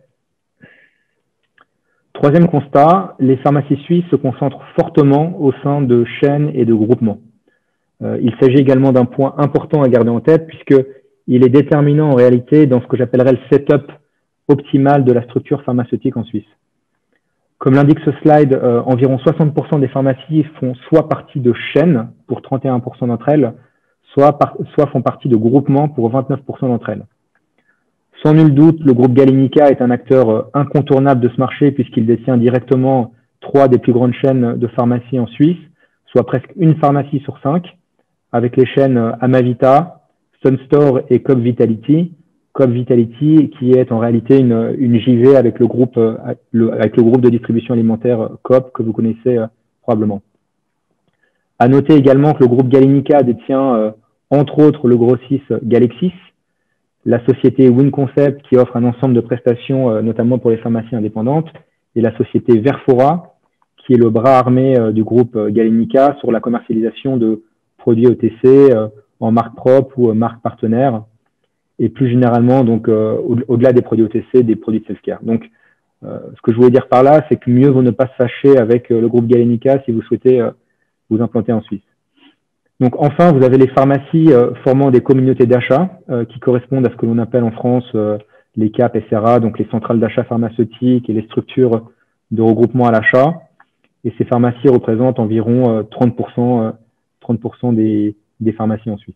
Troisième constat, les pharmacies suisses se concentrent fortement au sein de chaînes et de groupements. Il s'agit également d'un point important à garder en tête puisqu'il est déterminant en réalité dans ce que j'appellerais le setup optimal de la structure pharmaceutique en Suisse. Comme l'indique ce slide, environ 60% des pharmacies font soit partie de chaînes pour 31% d'entre elles, soit font partie de groupements pour 29% d'entre elles. Sans nul doute, le groupe Galenica est un acteur incontournable de ce marché puisqu'il détient directement 3 des plus grandes chaînes de pharmacie en Suisse, soit presque une pharmacie sur 5, avec les chaînes Amavita, Sunstore et Coop Vitality. Coop Vitality qui est en réalité une JV avec le groupe de distribution alimentaire Coop que vous connaissez probablement. À noter également que le groupe Galenica détient entre autres le grossiste Galexis, la société WinConcept qui offre un ensemble de prestations notamment pour les pharmacies indépendantes et la société Verfora qui est le bras armé du groupe Galenica sur la commercialisation de produits OTC en marque propre ou marque partenaire et plus généralement donc au-delà des produits OTC, des produits de self-care. Donc ce que je voulais dire par là, c'est que mieux vaut ne pas se fâcher avec le groupe Galenica si vous souhaitez vous implanter en Suisse. Donc enfin, vous avez les pharmacies formant des communautés d'achat qui correspondent à ce que l'on appelle en France les CAP SRA, donc les centrales d'achat pharmaceutiques et les structures de regroupement à l'achat. Et ces pharmacies représentent environ 30% des pharmacies en Suisse.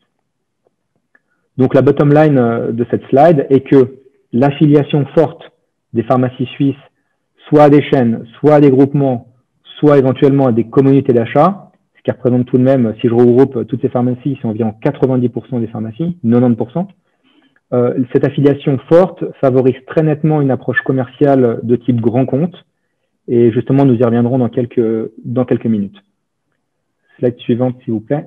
Donc la bottom line de cette slide est que l'affiliation forte des pharmacies suisses, soit à des chaînes, soit à des groupements, soit éventuellement à des communautés d'achat, ce qui représente tout de même, si je regroupe toutes ces pharmacies, c'est environ 90% des pharmacies, 90%. Cette affiliation forte favorise très nettement une approche commerciale de type grand compte. Et justement, nous y reviendrons dans quelques minutes. Slide suivante, s'il vous plaît.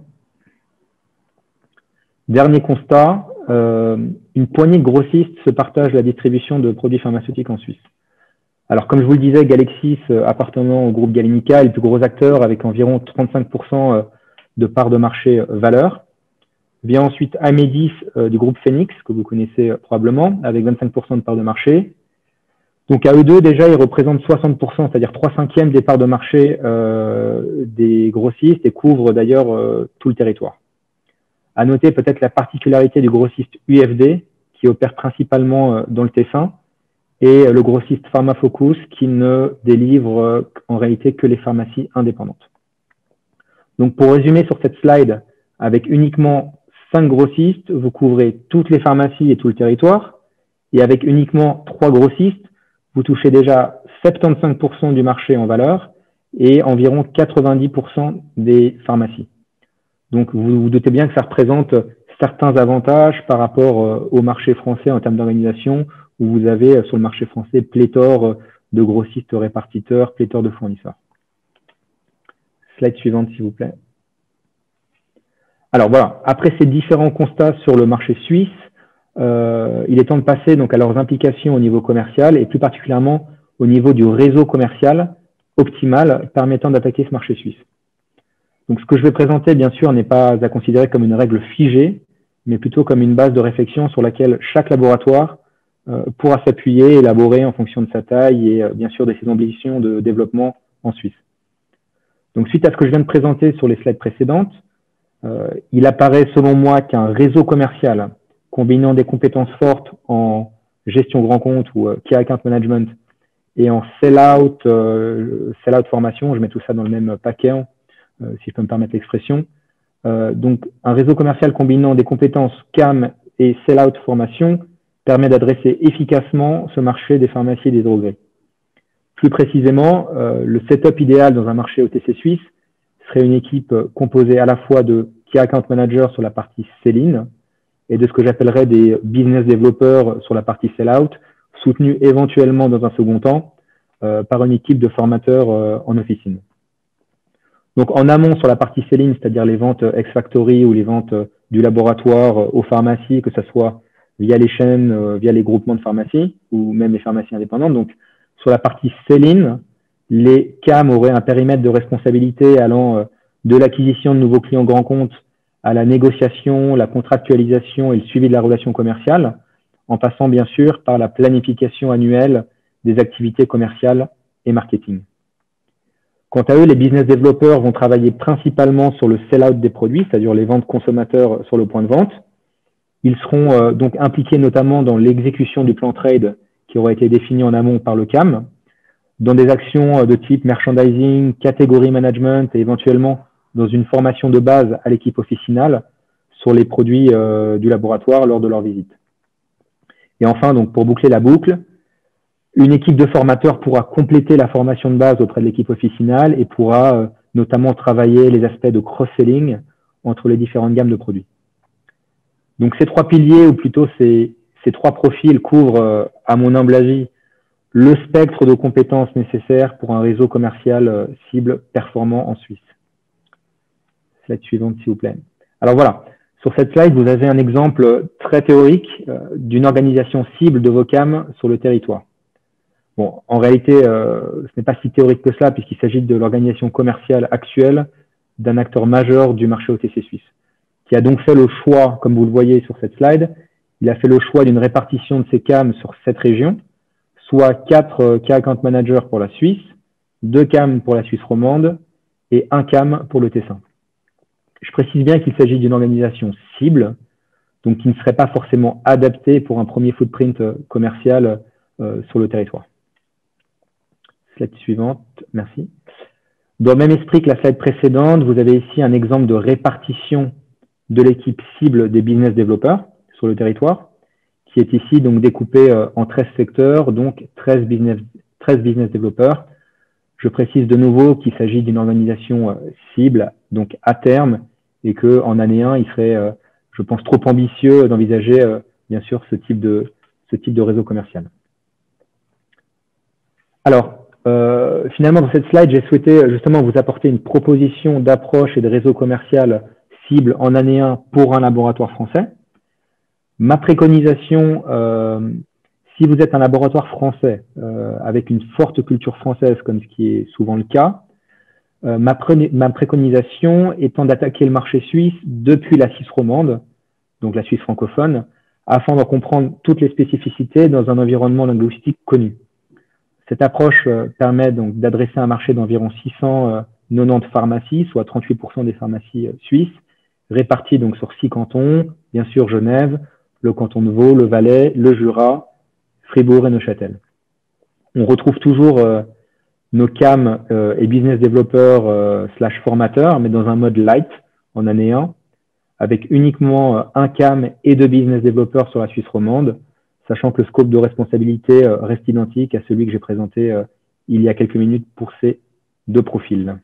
Dernier constat, une poignée de grossistes se partagent la distribution de produits pharmaceutiques en Suisse. Alors, comme je vous le disais, Galexis, appartenant au groupe Galenica, est le plus gros acteur avec environ 35% de part de marché valeur. Vient ensuite Amedis du groupe Phoenix, que vous connaissez probablement, avec 25% de part de marché. Donc, à eux deux, déjà, ils représentent 60%, c'est-à-dire 3/5 des parts de marché des grossistes et couvrent d'ailleurs tout le territoire. À noter peut-être la particularité du grossiste UFD, qui opère principalement dans le Tessin, et le grossiste PharmaFocus, qui ne délivre en réalité que les pharmacies indépendantes. Donc, pour résumer sur cette slide, avec uniquement 5 grossistes, vous couvrez toutes les pharmacies et tout le territoire, et avec uniquement 3 grossistes, vous touchez déjà 75% du marché en valeur et environ 90% des pharmacies. Donc, vous vous doutez bien que ça représente certains avantages par rapport au marché français en termes d'organisation, où vous avez sur le marché français pléthore de grossistes répartiteurs, pléthore de fournisseurs. Slide suivante, s'il vous plaît. Alors voilà, après ces différents constats sur le marché suisse, il est temps de passer donc à leurs implications au niveau commercial et plus particulièrement au niveau du réseau commercial optimal permettant d'attaquer ce marché suisse. Donc, ce que je vais présenter, bien sûr, n'est pas à considérer comme une règle figée, mais plutôt comme une base de réflexion sur laquelle chaque laboratoire pourra s'appuyer et élaborer en fonction de sa taille et bien sûr de ses ambitions de développement en Suisse. Donc, suite à ce que je viens de présenter sur les slides précédentes, il apparaît selon moi qu'un réseau commercial combinant des compétences fortes en gestion grand compte ou key account management et en sell-out formation, je mets tout ça dans le même paquet, si je peux me permettre l'expression. Donc, un réseau commercial combinant des compétences CAM et sell-out formation permet d'adresser efficacement ce marché des pharmacies et des drogueries. Plus précisément, le setup idéal dans un marché OTC suisse serait une équipe composée à la fois de key account managers sur la partie sell-in et de ce que j'appellerais des business developers sur la partie sell-out, soutenus éventuellement dans un second temps par une équipe de formateurs en officine. Donc, en amont, sur la partie sell-in, c'est-à-dire les ventes ex-factory ou les ventes du laboratoire aux pharmacies, que ce soit via les chaînes, via les groupements de pharmacies ou même les pharmacies indépendantes. Donc, sur la partie sell-in, les CAM auraient un périmètre de responsabilité allant de l'acquisition de nouveaux clients grands comptes à la négociation, la contractualisation et le suivi de la relation commerciale, en passant bien sûr par la planification annuelle des activités commerciales et marketing. Quant à eux, les business développeurs vont travailler principalement sur le sell-out des produits, c'est-à-dire les ventes consommateurs sur le point de vente. Ils seront donc impliqués notamment dans l'exécution du plan trade qui aura été défini en amont par le CAM, dans des actions de type merchandising, catégorie management et éventuellement dans une formation de base à l'équipe officinale sur les produits du laboratoire lors de leur visite. Et enfin, donc pour boucler la boucle, une équipe de formateurs pourra compléter la formation de base auprès de l'équipe officinale et pourra notamment travailler les aspects de cross-selling entre les différentes gammes de produits. Donc ces trois piliers, ou plutôt ces trois profils couvrent, à mon humble avis, le spectre de compétences nécessaires pour un réseau commercial cible performant en Suisse. Slide suivante, s'il vous plaît. Alors voilà, sur cette slide, vous avez un exemple très théorique d'une organisation cible de vos CAM sur le territoire. Bon, en réalité, ce n'est pas si théorique que cela, puisqu'il s'agit de l'organisation commerciale actuelle d'un acteur majeur du marché OTC suisse, qui a donc fait le choix, comme vous le voyez sur cette slide, il a fait le choix d'une répartition de ses CAM sur 7 régions, soit 4 Key Account Managers pour la Suisse, 2 CAM pour la Suisse romande et 1 CAM pour le Tessin. Je précise bien qu'il s'agit d'une organisation cible, donc qui ne serait pas forcément adaptée pour un premier footprint commercial sur le territoire. Slide suivante, merci. Dans le même esprit que la slide précédente, vous avez ici un exemple de répartition de l'équipe cible des business développeurs sur le territoire, qui est ici donc découpé en 13 secteurs, donc 13 business développeurs. Je précise de nouveau qu'il s'agit d'une organisation cible, donc à terme, et qu'en année 1, il serait, je pense, trop ambitieux d'envisager, bien sûr, ce type de réseau commercial. Alors, finalement, dans cette slide, j'ai souhaité justement vous apporter une proposition d'approche et de réseau commercial cible en année 1 pour un laboratoire français. Ma préconisation, si vous êtes un laboratoire français avec une forte culture française, comme ce qui est souvent le cas, ma préconisation étant d'attaquer le marché suisse depuis la Suisse romande, donc la Suisse francophone, afin d'en comprendre toutes les spécificités dans un environnement linguistique connu. Cette approche permet donc d'adresser un marché d'environ 690 pharmacies, soit 38% des pharmacies suisses, réparties donc sur 6 cantons, bien sûr Genève, le canton de Vaud, le Valais, le Jura, Fribourg et Neuchâtel. On retrouve toujours nos CAM et business développeurs / formateurs, mais dans un mode light en année 1, avec uniquement un CAM et 2 business développeurs sur la Suisse romande, sachant que le scope de responsabilité reste identique à celui que j'ai présenté il y a quelques minutes pour ces 2 profils.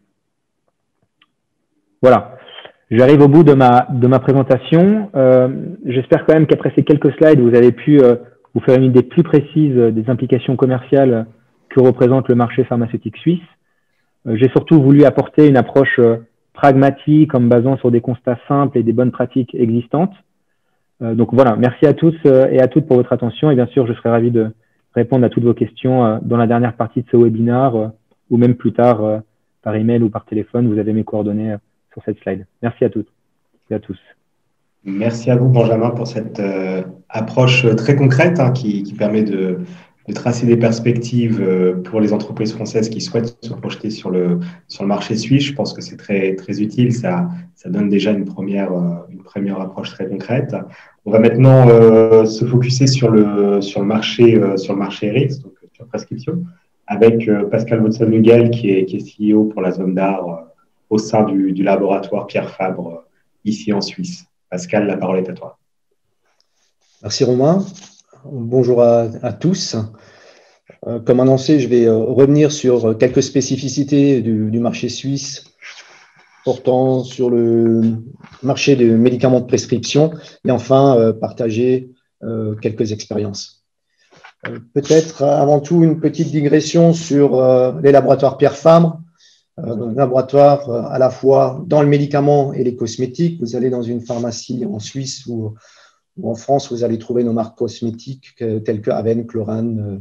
Voilà. J'arrive au bout de ma présentation. J'espère quand même qu'après ces quelques slides, vous avez pu vous faire une idée plus précise des implications commerciales que représente le marché pharmaceutique suisse. J'ai surtout voulu apporter une approche pragmatique en me basant sur des constats simples et des bonnes pratiques existantes. Donc voilà, merci à tous et à toutes pour votre attention. Et bien sûr, je serai ravi de répondre à toutes vos questions dans la dernière partie de ce webinaire ou même plus tard par email ou par téléphone. Vous avez mes coordonnées sur cette slide. Merci à toutes et à tous. Merci à vous, Benjamin, pour cette approche très concrète qui permet de tracer des perspectives pour les entreprises françaises qui souhaitent se projeter sur le marché suisse. Je pense que c'est très, très utile. Ça donne déjà une première approche très concrète. On va maintenant se focuser sur le marché RX, donc sur prescription, avec Pascal Watson-Lugel qui est CEO pour la zone d'art au sein du laboratoire Pierre Fabre ici en Suisse. Pascal, la parole est à toi. Merci Romain. Bonjour à tous. Comme annoncé, je vais revenir sur quelques spécificités du marché suisse portant sur le marché des médicaments de prescription et enfin partager quelques expériences. Peut-être avant tout une petite digression sur les laboratoires Pierre Fabre. Un laboratoire à la fois dans le médicament et les cosmétiques. Vous allez dans une pharmacie en Suisse ou en France, vous allez trouver nos marques cosmétiques telles que Aven, Chlorane,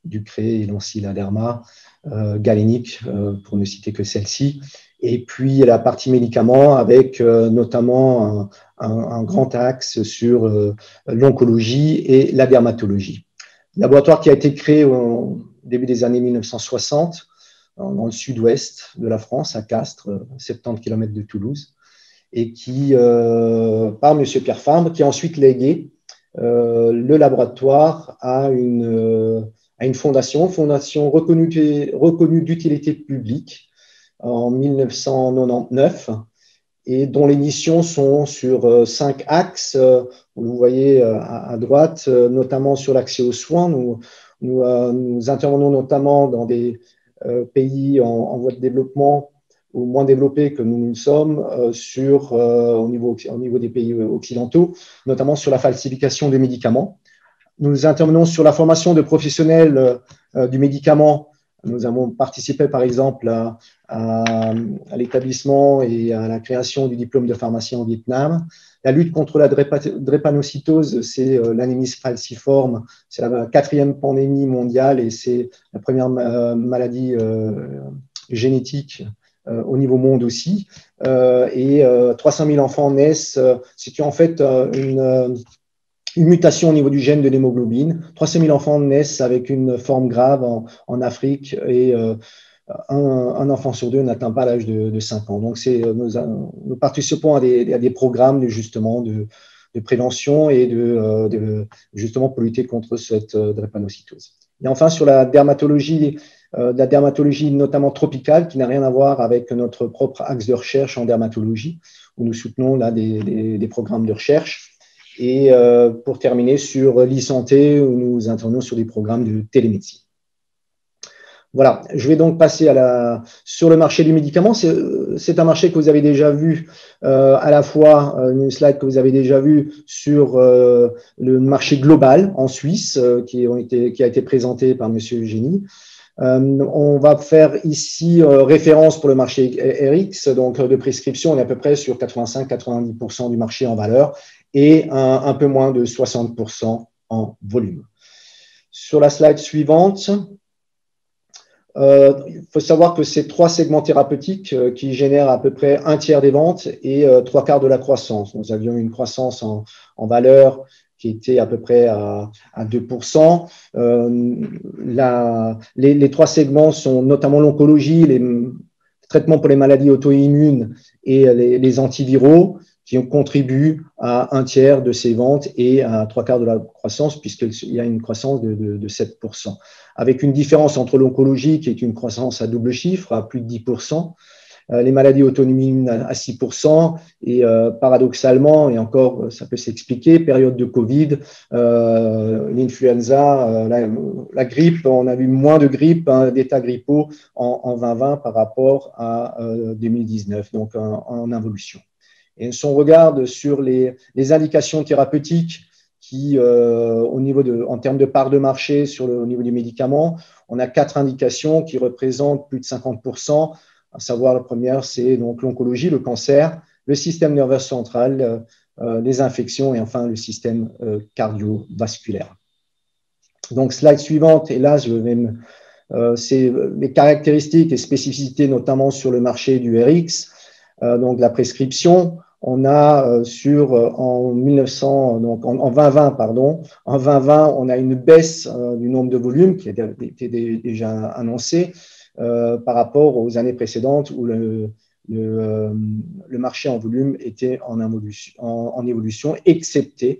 Ducré, Lancy, Laderma, Galénic, pour ne citer que celle-ci. Et puis la partie médicaments avec notamment un grand axe sur l'oncologie et la dermatologie. Laboratoire qui a été créé au début des années 1960 dans le sud-ouest de la France, à Castres, 70 km de Toulouse, et qui, par M. Pierre Fabre, qui a ensuite légué le laboratoire à une fondation reconnue d'utilité publique en 1999, et dont les missions sont sur 5 axes. Vous voyez à droite, notamment sur l'accès aux soins. Nous intervenons notamment dans des pays en voie de développement ou moins développés que nous sommes au niveau des pays occidentaux, notamment sur la falsification des médicaments. Nous intervenons sur la formation de professionnels du médicament. Nous avons participé, par exemple, à l'établissement et à la création du diplôme de pharmacien au Vietnam. La lutte contre la drépanocytose, c'est l'anémie falciforme. C'est la 4e pandémie mondiale et c'est la première maladie génétique au niveau monde aussi. 300 000 enfants naissent. C'est en fait une mutation au niveau du gène de l'hémoglobine. 300 000 enfants naissent avec une forme grave en Afrique et un enfant sur 2 n'atteint pas l'âge de 5 ans. Donc, nous participons à des programmes de prévention et justement pour lutter contre cette drépanocytose. Et enfin, sur la dermatologie notamment tropicale, qui n'a rien à voir avec notre propre axe de recherche en dermatologie, où nous soutenons là des programmes de recherche. Et pour terminer, sur l'e-santé, où nous intervenons sur des programmes de télémédecine. Voilà, je vais donc passer sur le marché du médicament. C'est un marché que vous avez déjà vu, à la fois une slide que vous avez déjà vue sur le marché global en Suisse, qui a été présenté par M. Eugénie. On va faire ici référence pour le marché RX, donc de prescription, on est à peu près sur 85-90% du marché en valeur et un peu moins de 60% en volume. Sur la slide suivante, il faut savoir que c'est 3 segments thérapeutiques qui génèrent à peu près 1/3 des ventes et 3/4 de la croissance. Nous avions une croissance en valeur qui était à peu près à 2%. Les 3 segments sont notamment l'oncologie, les traitements pour les maladies auto-immunes et les antiviraux, qui contribuent à 1/3 de ces ventes et à 3/4 de la croissance, puisqu'il y a une croissance de 7%. Avec une différence entre l'oncologie, qui est une croissance à double chiffre, à plus de 10%, les maladies auto-immunes à 6%, et paradoxalement, et encore ça peut s'expliquer, période de Covid, l'influenza, la grippe, on a vu moins de grippe, d'états grippaux en 2020 par rapport à 2019, donc en involution. Et si on regarde sur les indications thérapeutiques qui, en termes de part de marché au niveau des médicaments, on a 4 indications qui représentent plus de 50%, à savoir la première, c'est donc l'oncologie, le cancer, le système nerveux central, les infections et enfin le système cardiovasculaire. Donc, slide suivante, et là, c'est les caractéristiques et spécificités, notamment sur le marché du RX, donc la prescription. On a en 2020, on a une baisse du nombre de volumes qui était déjà annoncée par rapport aux années précédentes où le marché en volume était en évolution, excepté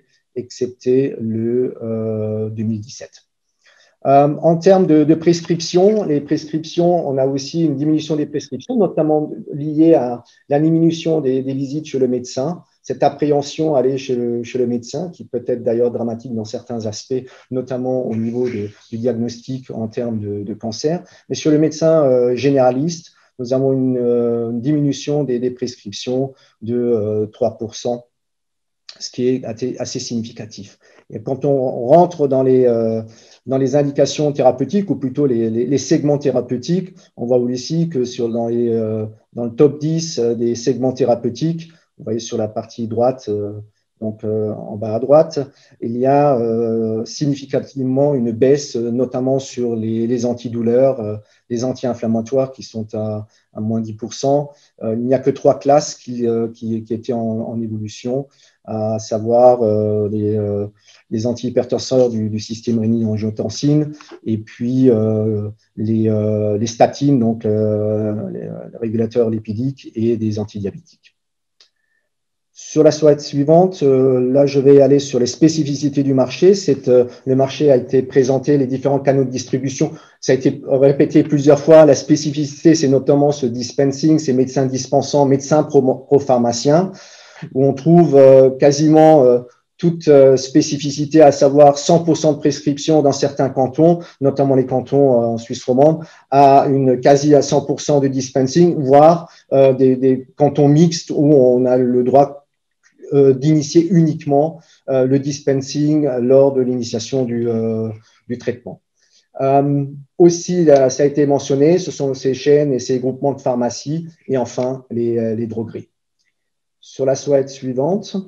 le 2017. En termes de prescription, les prescriptions, on a aussi une diminution des prescriptions, notamment liée à la diminution des visites chez le médecin, cette appréhension à aller chez le médecin, qui peut être d'ailleurs dramatique dans certains aspects, notamment au niveau du diagnostic en termes de cancer. Mais sur le médecin généraliste, nous avons une diminution des prescriptions de 3%, ce qui est assez significatif. Et quand on rentre dans les indications thérapeutiques, ou plutôt les segments thérapeutiques, on voit ici que dans le top 10 des segments thérapeutiques, vous voyez sur la partie droite, Donc, en bas à droite, il y a significativement une baisse, notamment sur les antidouleurs, les anti-inflammatoires qui sont à moins 10%. Il n'y a que 3 classes qui étaient en évolution, à savoir les antihypertenseurs du système rénine-angiotensine et puis les statines, donc les régulateurs lipidiques et des antidiabétiques. Sur la slide suivante, là, je vais aller sur les spécificités du marché. Le marché a été présenté, les différents canaux de distribution. Ça a été répété plusieurs fois. La spécificité, c'est notamment ce dispensing, ces médecins dispensants, médecins pro-pharmaciens, où on trouve quasiment toute spécificité, à savoir 100% de prescription dans certains cantons, notamment les cantons en Suisse romande, à une quasi à 100% de dispensing, voire des cantons mixtes où on a le droit d'initier uniquement le dispensing lors de l'initiation du traitement. Aussi, ça a été mentionné, ce sont ces chaînes et ces groupements de pharmacies et enfin les drogueries. Sur la slide suivante,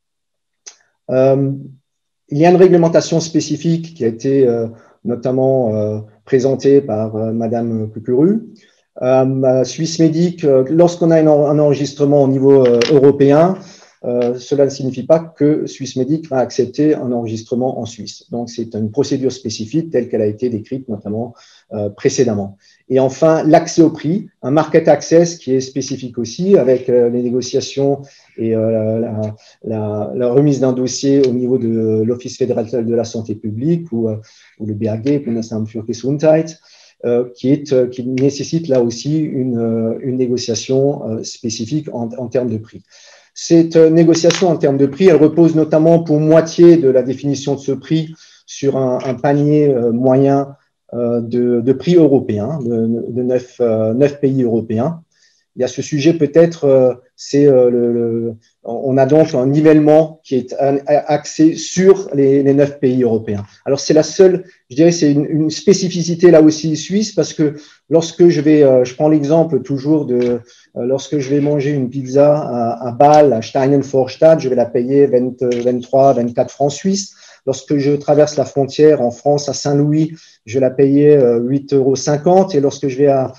il y a une réglementation spécifique qui a été notamment présentée par Madame Cucuru. Swissmedic, lorsqu'on a un enregistrement au niveau européen, cela ne signifie pas que Swissmedic va accepter un enregistrement en Suisse. Donc, c'est une procédure spécifique telle qu'elle a été décrite notamment précédemment. Et enfin, l'accès au prix, un market access qui est spécifique aussi avec les négociations et la remise d'un dossier au niveau de l'Office fédéral de la santé publique ou le BAG, Bundesamt für Gesundheit, qui nécessite là aussi une négociation spécifique en termes de prix. Cette négociation en termes de prix, elle repose notamment pour moitié de la définition de ce prix sur un panier moyen de prix européen, de 9 pays européens. Il y a ce sujet peut-être, on a donc un nivellement qui est axé sur les 9 pays européens. Alors c'est la seule, je dirais, c'est une spécificité là aussi suisse parce que lorsque je prends l'exemple toujours lorsque je vais manger une pizza à Bâle, à Steinenvorstadt, je vais la payer 23, 24 francs suisses. Lorsque je traverse la frontière en France à Saint-Louis, je vais la payer 8,50 €. Et lorsque je vais à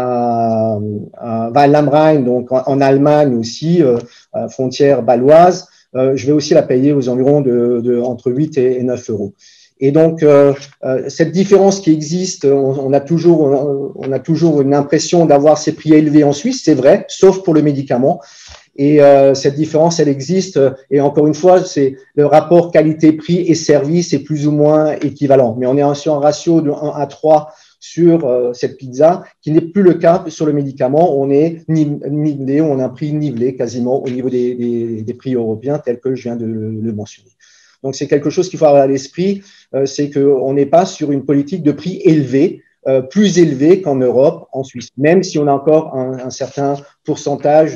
Weil am Rhein, donc en Allemagne aussi, frontière bâloise, je vais aussi la payer aux environs entre 8 et 9 €. Et donc, cette différence qui existe, on a toujours une impression d'avoir ces prix élevés en Suisse, c'est vrai, sauf pour le médicament. Et cette différence, elle existe. Et encore une fois, c'est le rapport qualité-prix et service est plus ou moins équivalent. Mais on est sur un ratio de 1 à 3 sur cette pizza, qui n'est plus le cas sur le médicament. On est nivelé, on a un prix nivelé quasiment au niveau des prix européens, tels que je viens de le mentionner. Donc, c'est quelque chose qu'il faut avoir à l'esprit, c'est qu'on n'est pas sur une politique de prix élevé, plus élevé qu'en Europe, en Suisse, même si on a encore un certain pourcentage,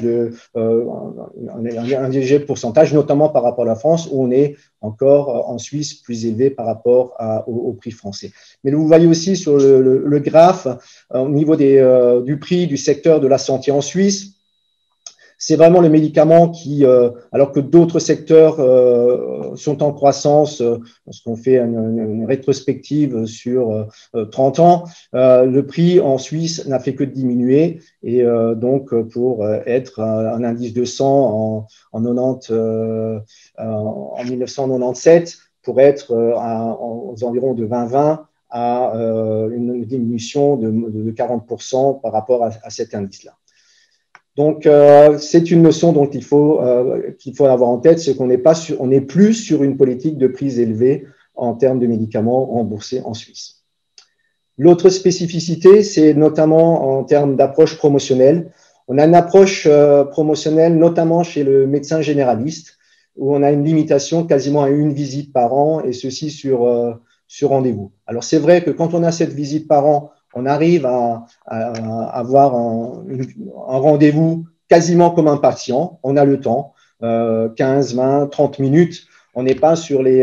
un léger pourcentage, notamment par rapport à la France, où on est encore en Suisse plus élevé par rapport au prix français. Mais vous voyez aussi sur le graphe, au niveau du prix du secteur de la santé en Suisse, c'est vraiment le médicament qui, alors que d'autres secteurs sont en croissance, lorsqu'on fait une rétrospective sur 30 ans, le prix en Suisse n'a fait que diminuer. Et donc, pour être un indice 200 en 1997, pour être aux environs de 2020, à une diminution de 40% par rapport à cet indice-là. Donc, c'est une notion dont qu'il faut avoir en tête, c'est qu'on n'est plus sur une politique de prix élevée en termes de médicaments remboursés en Suisse. L'autre spécificité, c'est notamment en termes d'approche promotionnelle. On a une approche promotionnelle, notamment chez le médecin généraliste, où on a une limitation quasiment à une visite par an, et ceci sur rendez-vous. Alors, c'est vrai que quand on a cette visite par an, on arrive à avoir un rendez-vous quasiment comme un patient. On a le temps, 15, 20, 30 minutes. On n'est pas sur les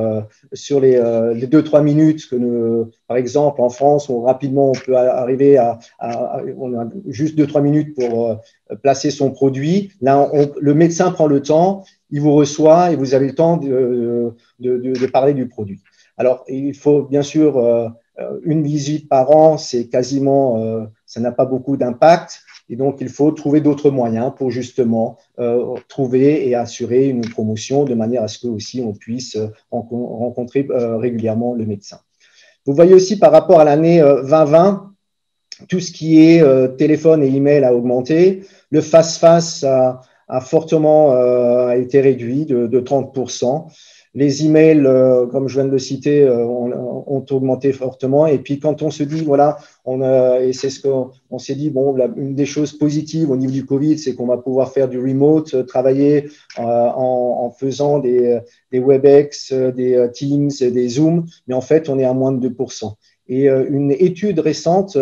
2-3 minutes que par exemple, en France, où rapidement on peut arriver on a juste 2-3 minutes pour placer son produit. Là, le médecin prend le temps. il vous reçoit et vous avez le temps de parler du produit. Alors, il faut bien sûr une visite par an, c'est quasiment, ça n'a pas beaucoup d'impact. Et donc, il faut trouver d'autres moyens pour justement trouver et assurer une promotion de manière à ce que aussi on puisse rencontrer régulièrement le médecin. Vous voyez aussi par rapport à l'année 2020, tout ce qui est téléphone et email a augmenté. Le face-face a fortement été réduit de 30%. Les emails, comme je viens de le citer, ont augmenté fortement. Et puis, quand on se dit, voilà, et c'est ce qu'on s'est dit, bon, une des choses positives au niveau du Covid, c'est qu'on va pouvoir faire du remote, travailler en faisant des WebEx, des Teams, des Zoom. Mais en fait, on est à moins de 2%. Et une étude récente,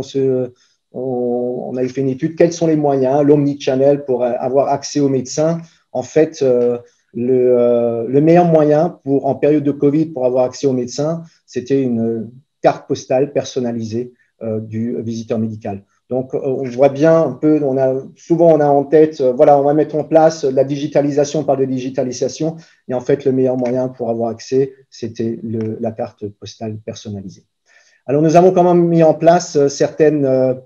on avait fait une étude, quels sont les moyens, l'omnichannel pour avoir accès aux médecins. En fait, le meilleur moyen en période de Covid pour avoir accès aux médecins, c'était une carte postale personnalisée du visiteur médical. Donc, on voit bien un peu, souvent on a en tête, voilà, on va mettre en place la digitalisation par de digitalisation. Et en fait, le meilleur moyen pour avoir accès, c'était la carte postale personnalisée. Alors, nous avons quand même mis en place certaines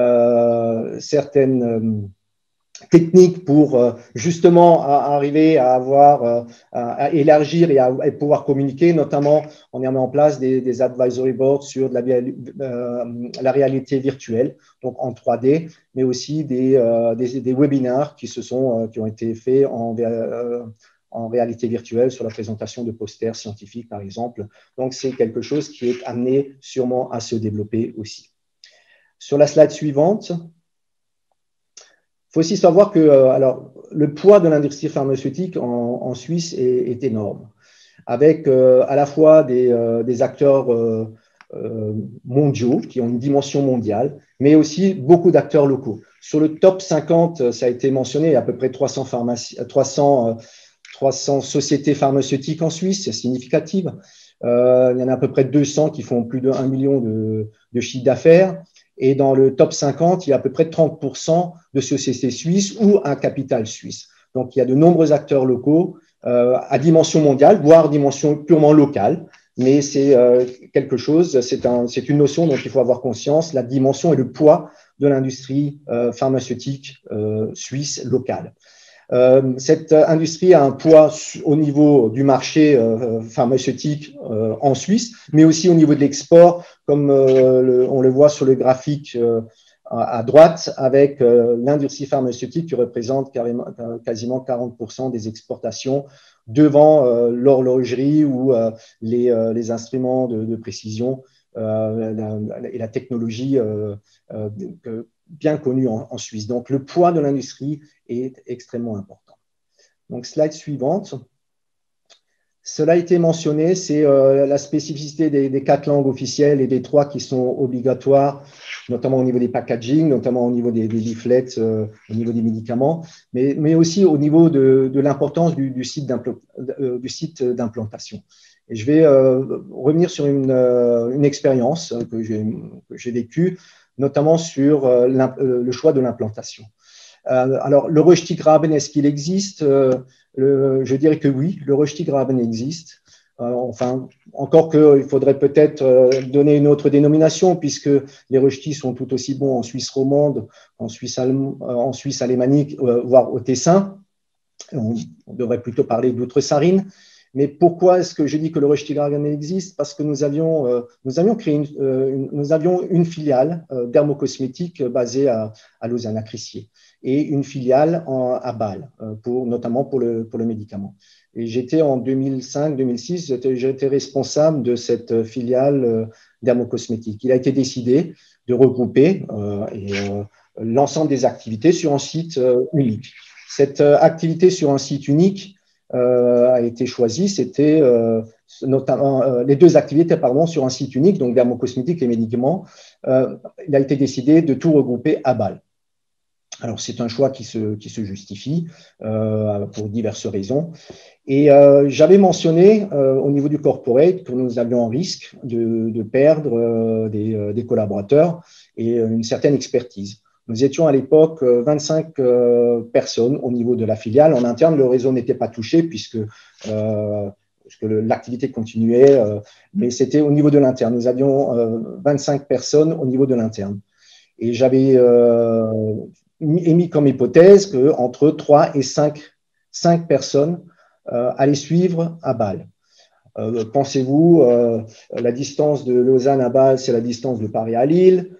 techniques pour justement arriver à à élargir et à pouvoir communiquer. Notamment, on a mis en place des advisory boards sur la réalité virtuelle, donc en 3D, mais aussi des webinars qui ont été faits en réalité virtuelle sur la présentation de posters scientifiques, par exemple. Donc, c'est quelque chose qui est amené sûrement à se développer aussi. Sur la slide suivante, il faut aussi savoir que le poids de l'industrie pharmaceutique en Suisse est énorme, avec à la fois des acteurs mondiaux qui ont une dimension mondiale, mais aussi beaucoup d'acteurs locaux. Sur le top 50, ça a été mentionné, il y a à peu près 300 sociétés pharmaceutiques en Suisse, c'est significatif. Il y en a à peu près 200 qui font plus de 1 million de chiffre d'affaires. Et dans le top 50, il y a à peu près 30% de sociétés suisses ou un capital suisse. Donc, il y a de nombreux acteurs locaux à dimension mondiale, voire dimension purement locale. Mais c'est quelque chose, c'est une notion dont il faut avoir conscience, la dimension et le poids de l'industrie pharmaceutique suisse locale. Cette industrie a un poids au niveau du marché pharmaceutique en Suisse, mais aussi au niveau de l'export, comme on le voit sur le graphique à droite, avec l'industrie pharmaceutique qui représente quasiment 40% des exportations devant l'horlogerie ou les instruments de précision et la technologie bien connue en Suisse. Donc, le poids de l'industrie est extrêmement important. Donc, slide suivante. Cela a été mentionné, c'est la spécificité des 4 langues officielles et des 3 qui sont obligatoires, notamment au niveau des packaging, notamment au niveau des leaflets, au niveau des médicaments, mais aussi au niveau de l'importance du site d'implantation. Et je vais revenir sur une expérience que j'ai vécue, notamment sur le choix de l'implantation. Alors, le Rösti-Graben, est-ce qu'il existe? Je dirais que oui, le Rösti-Graben existe. Enfin, encore qu'il faudrait peut-être donner une autre dénomination, puisque les Rösti sont tout aussi bons en Suisse romande, en Suisse alémanique, voire au Tessin. On devrait plutôt parler d'outre-Sarine. Mais pourquoi est-ce que je dis que le Rösti-Graben existe? Parce que nous avions une filiale dermocosmétique basée à Lausanne, à Crissier, et une filiale à Bâle, notamment pour le médicament. Et j'étais en 2005-2006, j'étais responsable de cette filiale dermocosmétique. Il a été décidé de regrouper l'ensemble des activités sur un site unique. Cette activité sur un site unique a été choisi, c'était notamment les 2 activités sur un site unique, donc dermocosmétique et médicaments. Il a été décidé de tout regrouper à Bâle. Alors, c'est un choix qui se justifie pour diverses raisons. Et j'avais mentionné au niveau du corporate que nous avions un risque de perdre des collaborateurs et une certaine expertise. Nous étions à l'époque 25 personnes au niveau de la filiale. En interne, le réseau n'était pas touché puisque l'activité continuait, mais c'était au niveau de l'interne. Nous avions 25 personnes au niveau de l'interne. Et j'avais émis comme hypothèse qu'entre 3 et 5 personnes allaient suivre à Bâle. Pensez-vous, la distance de Lausanne à Bâle, c'est la distance de Paris à Lille.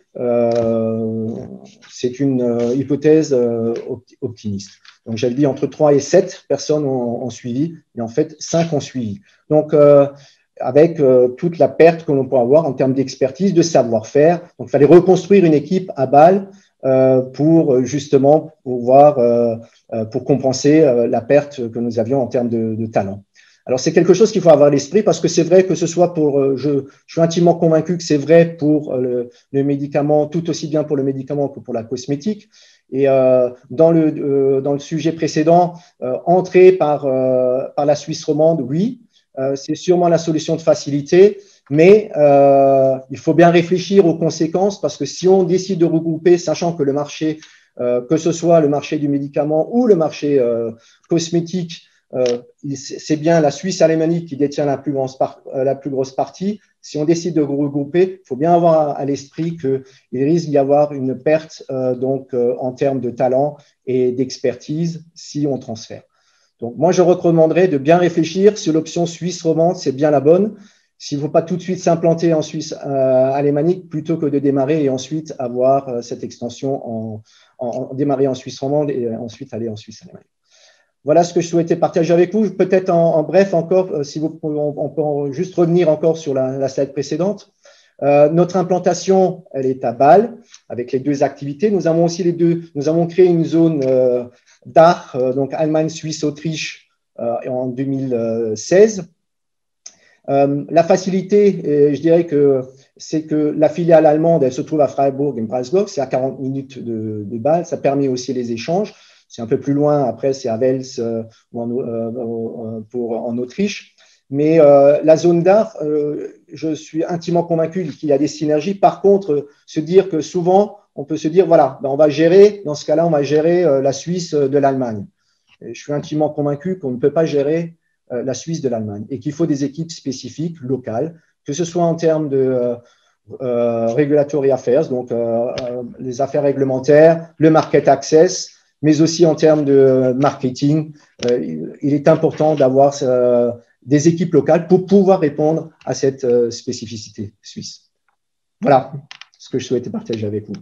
C'est une hypothèse optimiste. Donc, j'avais dit entre 3 et 7 personnes ont suivi, et en fait, 5 ont suivi. Donc, avec toute la perte que l'on peut avoir en termes d'expertise, de savoir-faire. Donc, il fallait reconstruire une équipe à Bâle pour justement pouvoir pour compenser la perte que nous avions en termes de talent. Alors, c'est quelque chose qu'il faut avoir à l'esprit parce que c'est vrai que ce soit pour, je suis intimement convaincu que c'est vrai pour le médicament, tout aussi bien pour le médicament que pour la cosmétique. Et dans le sujet précédent, entrer par la Suisse romande, oui, c'est sûrement la solution de facilité, mais il faut bien réfléchir aux conséquences parce que si on décide de regrouper, sachant que le marché, que ce soit le marché du médicament ou le marché cosmétique, c'est bien la Suisse alémanique qui détient la plus grosse partie. Si on décide de regrouper, il faut bien avoir à l'esprit qu'il risque d'y avoir une perte en termes de talent et d'expertise si on transfère. Donc, moi, je recommanderais de bien réfléchir si l'option suisse romande, c'est bien la bonne. S'il ne faut pas tout de suite s'implanter en Suisse alémanique plutôt que de démarrer et ensuite avoir cette extension démarrer en Suisse romande et ensuite aller en Suisse alémanique. Voilà ce que je souhaitais partager avec vous. Peut-être en bref encore, si on peut juste revenir encore sur la slide précédente. Notre implantation, elle est à Bâle avec les 2 activités. Nous avons aussi nous avons créé une zone d'art, donc Allemagne, Suisse, Autriche en 2016. La facilité, je dirais que c'est que la filiale allemande, elle se trouve à Freiburg et Breisgau, c'est à 40 minutes de Bâle. Ça permet aussi les échanges. C'est un peu plus loin, après c'est à Wels en Autriche. Mais la zone d'art, je suis intimement convaincu qu'il y a des synergies. Par contre, se dire que souvent, on peut se dire, voilà, on va gérer, dans ce cas-là, on va gérer la Suisse de l'Allemagne. Je suis intimement convaincu qu'on ne peut pas gérer la Suisse de l'Allemagne et qu'il faut des équipes spécifiques, locales, que ce soit en termes de regulatory affairs, donc les affaires réglementaires, le market access, mais aussi en termes de marketing. Il est important d'avoir des équipes locales pour pouvoir répondre à cette spécificité suisse. Voilà ce que je souhaitais partager avec vous.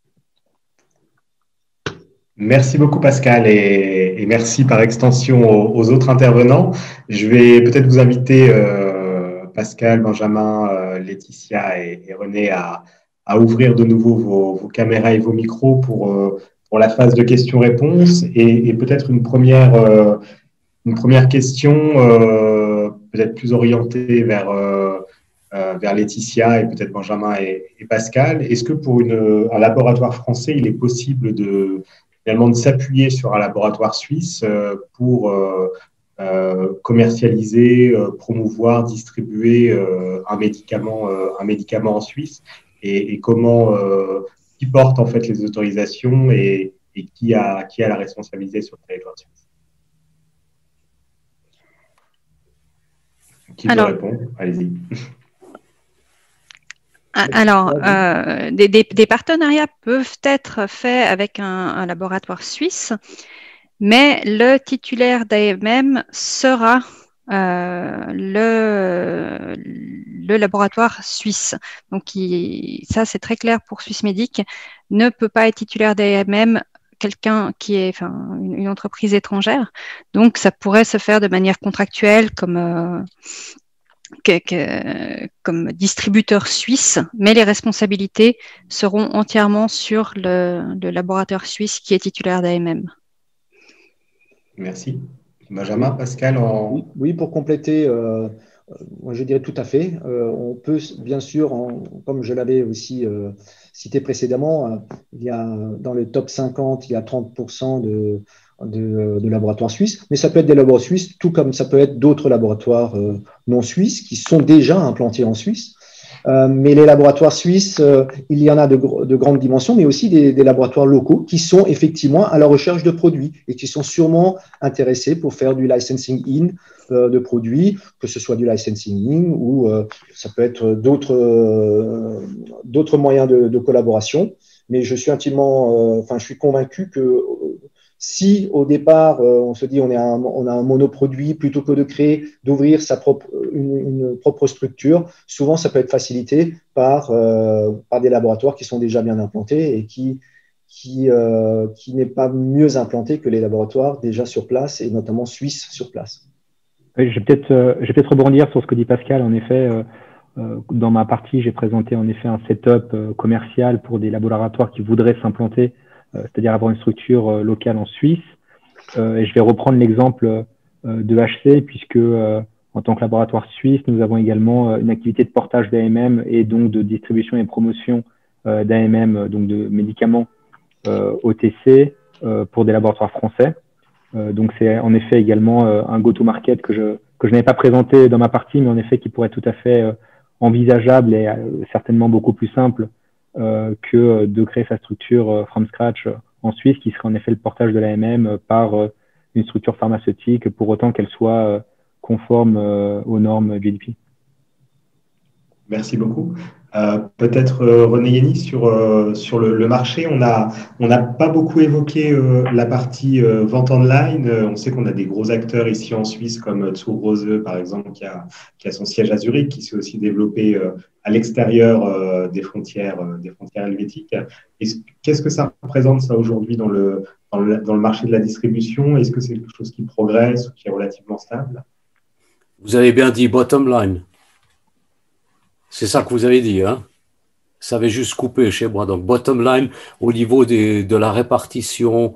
Merci beaucoup Pascal et merci par extension aux autres intervenants. Je vais peut-être vous inviter, Pascal, Benjamin, Laetitia et René, à ouvrir de nouveau vos caméras et vos micros pour la phase de questions-réponses et peut-être une première question peut-être plus orientée vers Laetitia et peut-être Benjamin et Pascal. Est-ce que pour un laboratoire français, il est possible également de s'appuyer sur un laboratoire suisse pour commercialiser, promouvoir, distribuer un médicament en Suisse et comment qui porte en fait les autorisations et qui a la responsabilité sur le territoire suisse. Qui veut répondre? Allez-y. Alors, des partenariats peuvent être faits avec un laboratoire suisse, mais le titulaire d'AMM sera le laboratoire suisse. Donc, ça, c'est très clair pour Swissmedic, ne peut pas être titulaire d'AMM quelqu'un qui est une entreprise étrangère. Donc, ça pourrait se faire de manière contractuelle comme distributeur suisse, mais les responsabilités seront entièrement sur le laboratoire suisse qui est titulaire d'AMM. Merci. Benjamin, Pascal Oui, pour compléter, moi je dirais tout à fait. On peut bien sûr, comme je l'avais aussi cité précédemment, il y a dans le top 50, il y a 30% de laboratoires suisses, mais ça peut être des laboratoires suisses, tout comme ça peut être d'autres laboratoires non suisses qui sont déjà implantés en Suisse. Mais les laboratoires suisses, il y en a de grandes dimensions, mais aussi des laboratoires locaux qui sont effectivement à la recherche de produits et qui sont sûrement intéressés pour faire du licensing in de produits, que ce soit du licensing in ou ça peut être d'autres moyens de collaboration. Mais je suis je suis convaincu que si au départ on se dit on a un monoproduit, plutôt que de créer, d'ouvrir une propre structure, souvent ça peut être facilité par des laboratoires qui sont déjà bien implantés et qui n'est pas mieux implanté que les laboratoires déjà sur place et notamment suisses sur place. Je vais peut-être rebondir sur ce que dit Pascal. En effet, dans ma partie, j'ai présenté en effet un setup commercial pour des laboratoires qui voudraient s'implanter, c'est-à-dire avoir une structure locale en Suisse. Et je vais reprendre l'exemple de HC, puisque en tant que laboratoire suisse, nous avons également une activité de portage d'AMM et donc de distribution et promotion d'AMM, donc de médicaments OTC pour des laboratoires français. Donc c'est en effet également un go-to-market que je n'avais pas présenté dans ma partie, mais en effet qui pourrait être tout à fait envisageable et certainement beaucoup plus simple que de créer sa structure from scratch en Suisse, qui serait en effet le portage de l'AMM par une structure pharmaceutique, pour autant qu'elle soit conforme aux normes GDP. Merci beaucoup. Peut-être René Yenny sur le marché. On n'a pas beaucoup évoqué la partie vente online. On sait qu'on a des gros acteurs ici en Suisse comme Zur Rose, par exemple, qui a son siège à Zurich, qui s'est aussi développé à l'extérieur des frontières helvétiques. Qu'est-ce que ça représente ça aujourd'hui dans le marché de la distribution? Est-ce que c'est quelque chose qui progresse ou qui est relativement stable? Vous avez bien dit bottom line. C'est ça que vous avez dit, hein? Ça avait juste coupé chez moi. Donc, bottom line au niveau de la répartition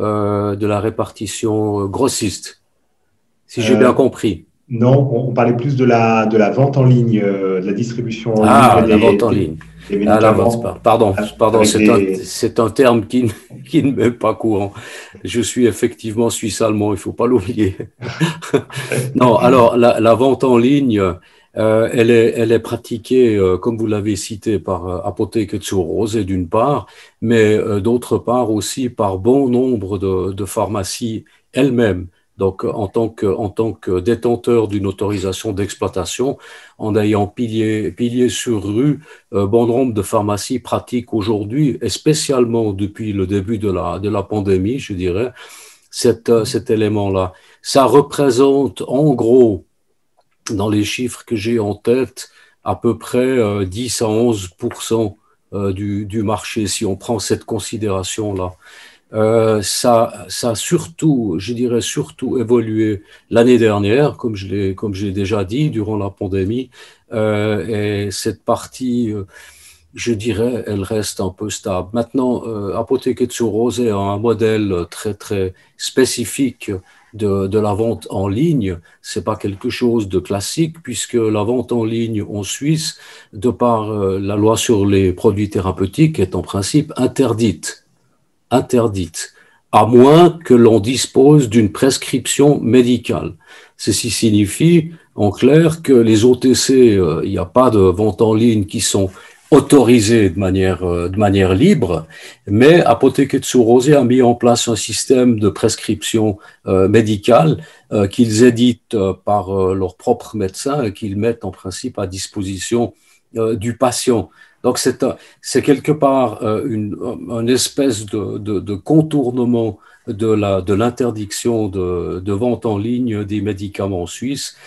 grossiste, si j'ai bien compris. Non, on parlait plus de la vente en ligne, de la distribution en ligne. Ah, la vente en ligne. Pardon, c'est un terme qui ne m'est pas courant. Je suis effectivement suisse-allemand, il ne faut pas l'oublier. Non, alors la vente en ligne, elle est pratiquée, comme vous l'avez cité, par Apotheke Zur Rose d'une part, mais d'autre part aussi par bon nombre de pharmacies elles-mêmes. Donc, en tant que détenteur d'une autorisation d'exploitation, en ayant pilier sur rue, bon nombre de pharmacies pratiquent aujourd'hui, et spécialement depuis le début de la pandémie, je dirais, cet élément-là. Ça représente, en gros, dans les chiffres que j'ai en tête, à peu près 10 à 11% du marché, si on prend cette considération-là. Ça a surtout, je dirais surtout évolué l'année dernière, comme je l'ai déjà dit, durant la pandémie, et cette partie, je dirais, elle reste un peu stable. Maintenant, Apotheke Zur Rose a un modèle très, très spécifique de la vente en ligne. C'est pas quelque chose de classique, puisque la vente en ligne en Suisse, de par la loi sur les produits thérapeutiques, est en principe interdite, à moins que l'on dispose d'une prescription médicale. Ceci signifie, en clair, que les OTC, il n'y a pas de vente en ligne qui sont autorisées de manière libre, mais Apotheke Zur Rose a mis en place un système de prescription médicale qu'ils éditent par leurs propres médecins et qu'ils mettent en principe à disposition du patient. Donc, c'est quelque part une espèce de contournement de l'interdiction de vente en ligne des médicaments suisses.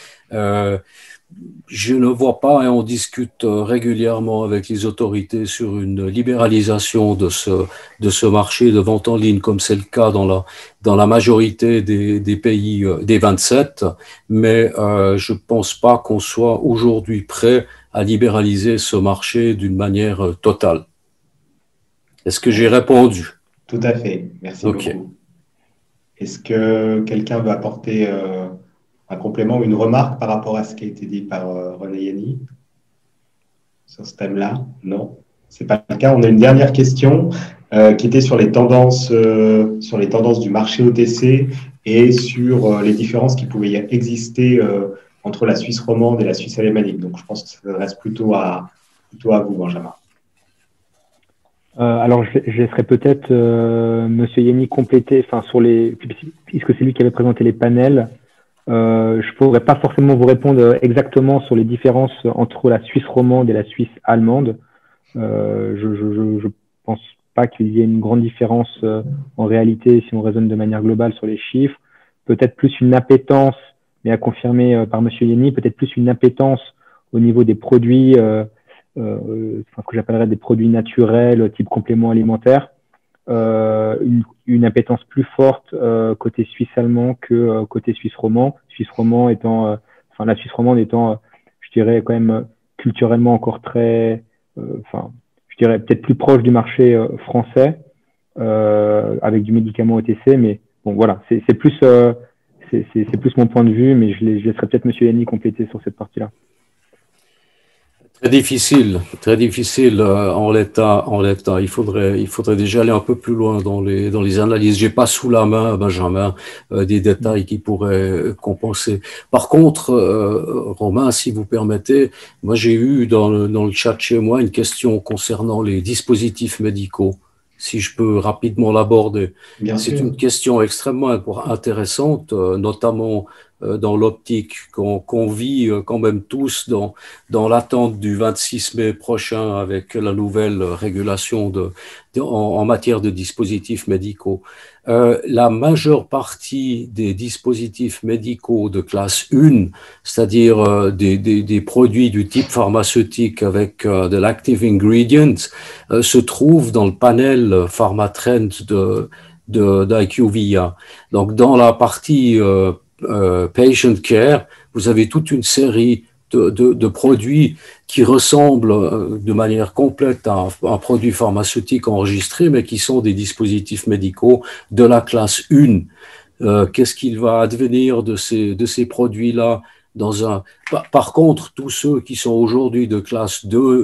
Je ne vois pas, et on discute régulièrement avec les autorités sur une libéralisation de ce marché de vente en ligne, comme c'est le cas dans la majorité des pays des 27, mais je pense pas qu'on soit aujourd'hui prêt à libéraliser ce marché d'une manière totale. Est-ce que j'ai répondu? Tout à fait, merci beaucoup. Est-ce que quelqu'un veut apporter un complément ou une remarque par rapport à ce qui a été dit par René Yenny sur ce thème-là? Non, ce n'est pas le cas. On a une dernière question qui était sur les tendances du marché OTC et sur les différences qui pouvaient exister entre la Suisse romande et la Suisse alémanique. Donc, je pense que ça s'adresse plutôt à Plutôt à vous, Benjamin. Alors, je laisserai peut-être Monsieur Yenny compléter, puisque c'est lui qui avait présenté les panels. Je ne pourrais pas forcément vous répondre exactement sur les différences entre la Suisse romande et la Suisse allemande. Je pense pas qu'il y ait une grande différence en réalité si on raisonne de manière globale sur les chiffres. Peut-être plus une appétence, mais à confirmer par Monsieur Yenny, peut-être plus une appétence au niveau des produits, ce que j'appellerais des produits naturels, type compléments alimentaires. Une appétence plus forte côté suisse-allemand que côté suisse-romand. La Suisse romande étant, je dirais, quand même culturellement encore très, je dirais peut-être plus proche du marché français, avec du médicament OTC. Mais bon, voilà, c'est plus mon point de vue, mais je laisserai peut-être Monsieur Yenny compléter sur cette partie-là. Très difficile en l'état. Il faudrait déjà aller un peu plus loin dans les analyses. J'ai pas sous la main, Benjamin, des détails qui pourraient compenser. Par contre, Romain, si vous permettez, moi j'ai eu dans le chat chez moi une question concernant les dispositifs médicaux. Si je peux rapidement l'aborder. C'est une question extrêmement intéressante, notamment dans l'optique qu'on vit quand même tous dans l'attente du 26 mai prochain avec la nouvelle régulation en matière de dispositifs médicaux. La majeure partie des dispositifs médicaux de classe 1, c'est-à-dire des produits du type pharmaceutique avec de l'active ingredient, se trouvent dans le panel PharmaTrend d'IQVIA. Donc, dans la partie patient care, vous avez toute une série de produits qui ressemblent de manière complète à un produit pharmaceutique enregistré, mais qui sont des dispositifs médicaux de la classe 1. Qu'est-ce qu'il va advenir de ces produits-là Par contre, tous ceux qui sont aujourd'hui de classe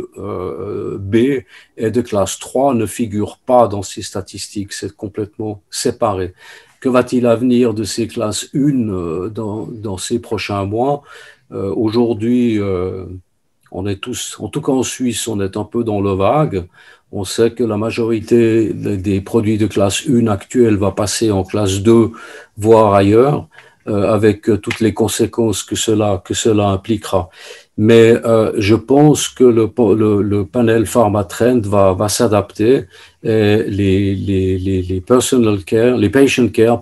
2 B et de classe 3 ne figurent pas dans ces statistiques, c'est complètement séparé. Que va-t-il advenir de ces classes 1 dans ces prochains mois? Aujourd'hui, on est tous, en tout cas en Suisse, on est un peu dans le vague. On sait que la majorité des produits de classe 1 actuels va passer en classe 2, voire ailleurs, avec toutes les conséquences que cela impliquera. Mais je pense que le panel PharmaTrend va s'adapter et les patient care,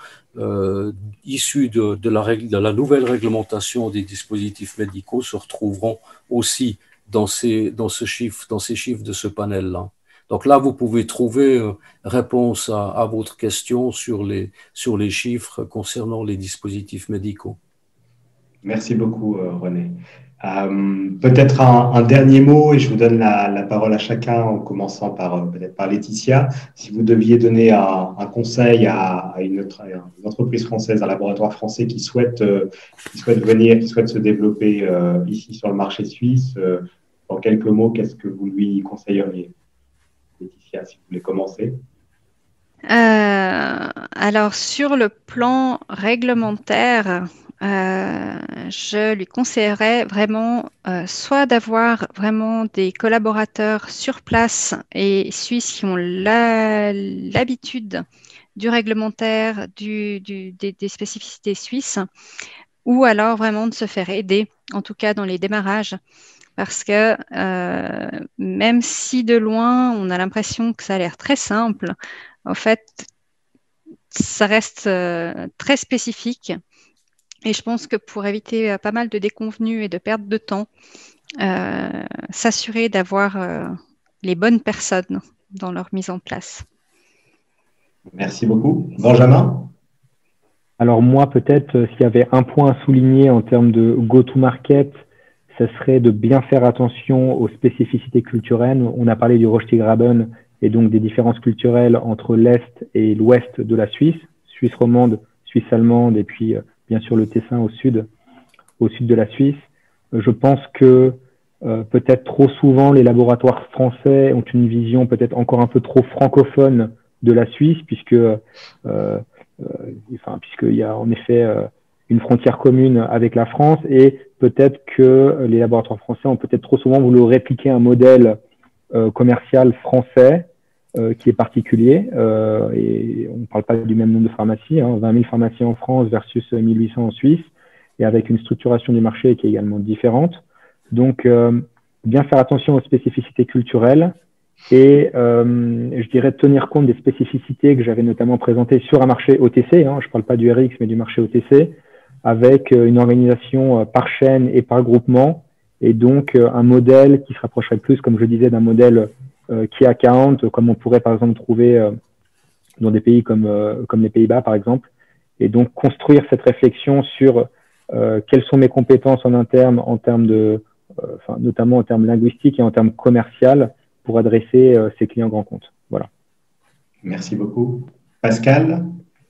issus de la nouvelle réglementation des dispositifs médicaux se retrouveront aussi dans ces chiffres de ce panel-là. Donc là, vous pouvez trouver réponse à votre question sur les chiffres concernant les dispositifs médicaux. Merci beaucoup, René. Peut-être un dernier mot, et je vous donne la parole à chacun, en commençant peut-être par Laetitia. Si vous deviez donner un conseil à une entreprise française, un laboratoire français qui souhaite venir, qui souhaite se développer ici sur le marché suisse, en quelques mots, qu'est-ce que vous lui conseilleriez? Laetitia, si vous voulez commencer. Alors, sur le plan réglementaire, je lui conseillerais vraiment soit d'avoir vraiment des collaborateurs sur place et suisses qui ont l'habitude du réglementaire, des spécificités suisses, ou alors vraiment de se faire aider, en tout cas dans les démarrages, parce que même si de loin on a l'impression que ça a l'air très simple, en fait ça reste très spécifique. Et je pense que pour éviter pas mal de déconvenues et de perte de temps, s'assurer d'avoir les bonnes personnes dans leur mise en place. Merci beaucoup. Benjamin? Alors moi, peut-être, s'il y avait un point à souligner en termes de go-to-market, ce serait de bien faire attention aux spécificités culturelles. On a parlé du Röstigraben et donc des différences culturelles entre l'Est et l'Ouest de la Suisse, Suisse romande, Suisse allemande et puis bien sûr le Tessin au sud de la Suisse. Je pense que peut-être trop souvent les laboratoires français ont une vision peut-être encore un peu trop francophone de la Suisse, puisqu'il y a en effet une frontière commune avec la France, et peut-être que les laboratoires français ont peut-être trop souvent voulu répliquer un modèle commercial français qui est particulier. Et on ne parle pas du même nombre de pharmacies, 20 000 pharmacies en France versus 1800 en Suisse, et avec une structuration du marché qui est également différente. Donc, bien faire attention aux spécificités culturelles et, je dirais, tenir compte des spécificités que j'avais notamment présentées sur un marché OTC, je ne parle pas du RX, mais du marché OTC, avec une organisation par chaîne et par groupement, et donc un modèle qui se rapprocherait plus, comme je disais, d'un modèle key account, comme on pourrait par exemple trouver dans des pays comme les Pays-Bas, par exemple, et donc construire cette réflexion sur quelles sont mes compétences en interne, en termes de, notamment en termes linguistiques et en termes commercial, pour adresser ces clients grands comptes. Voilà. Merci beaucoup. Pascal?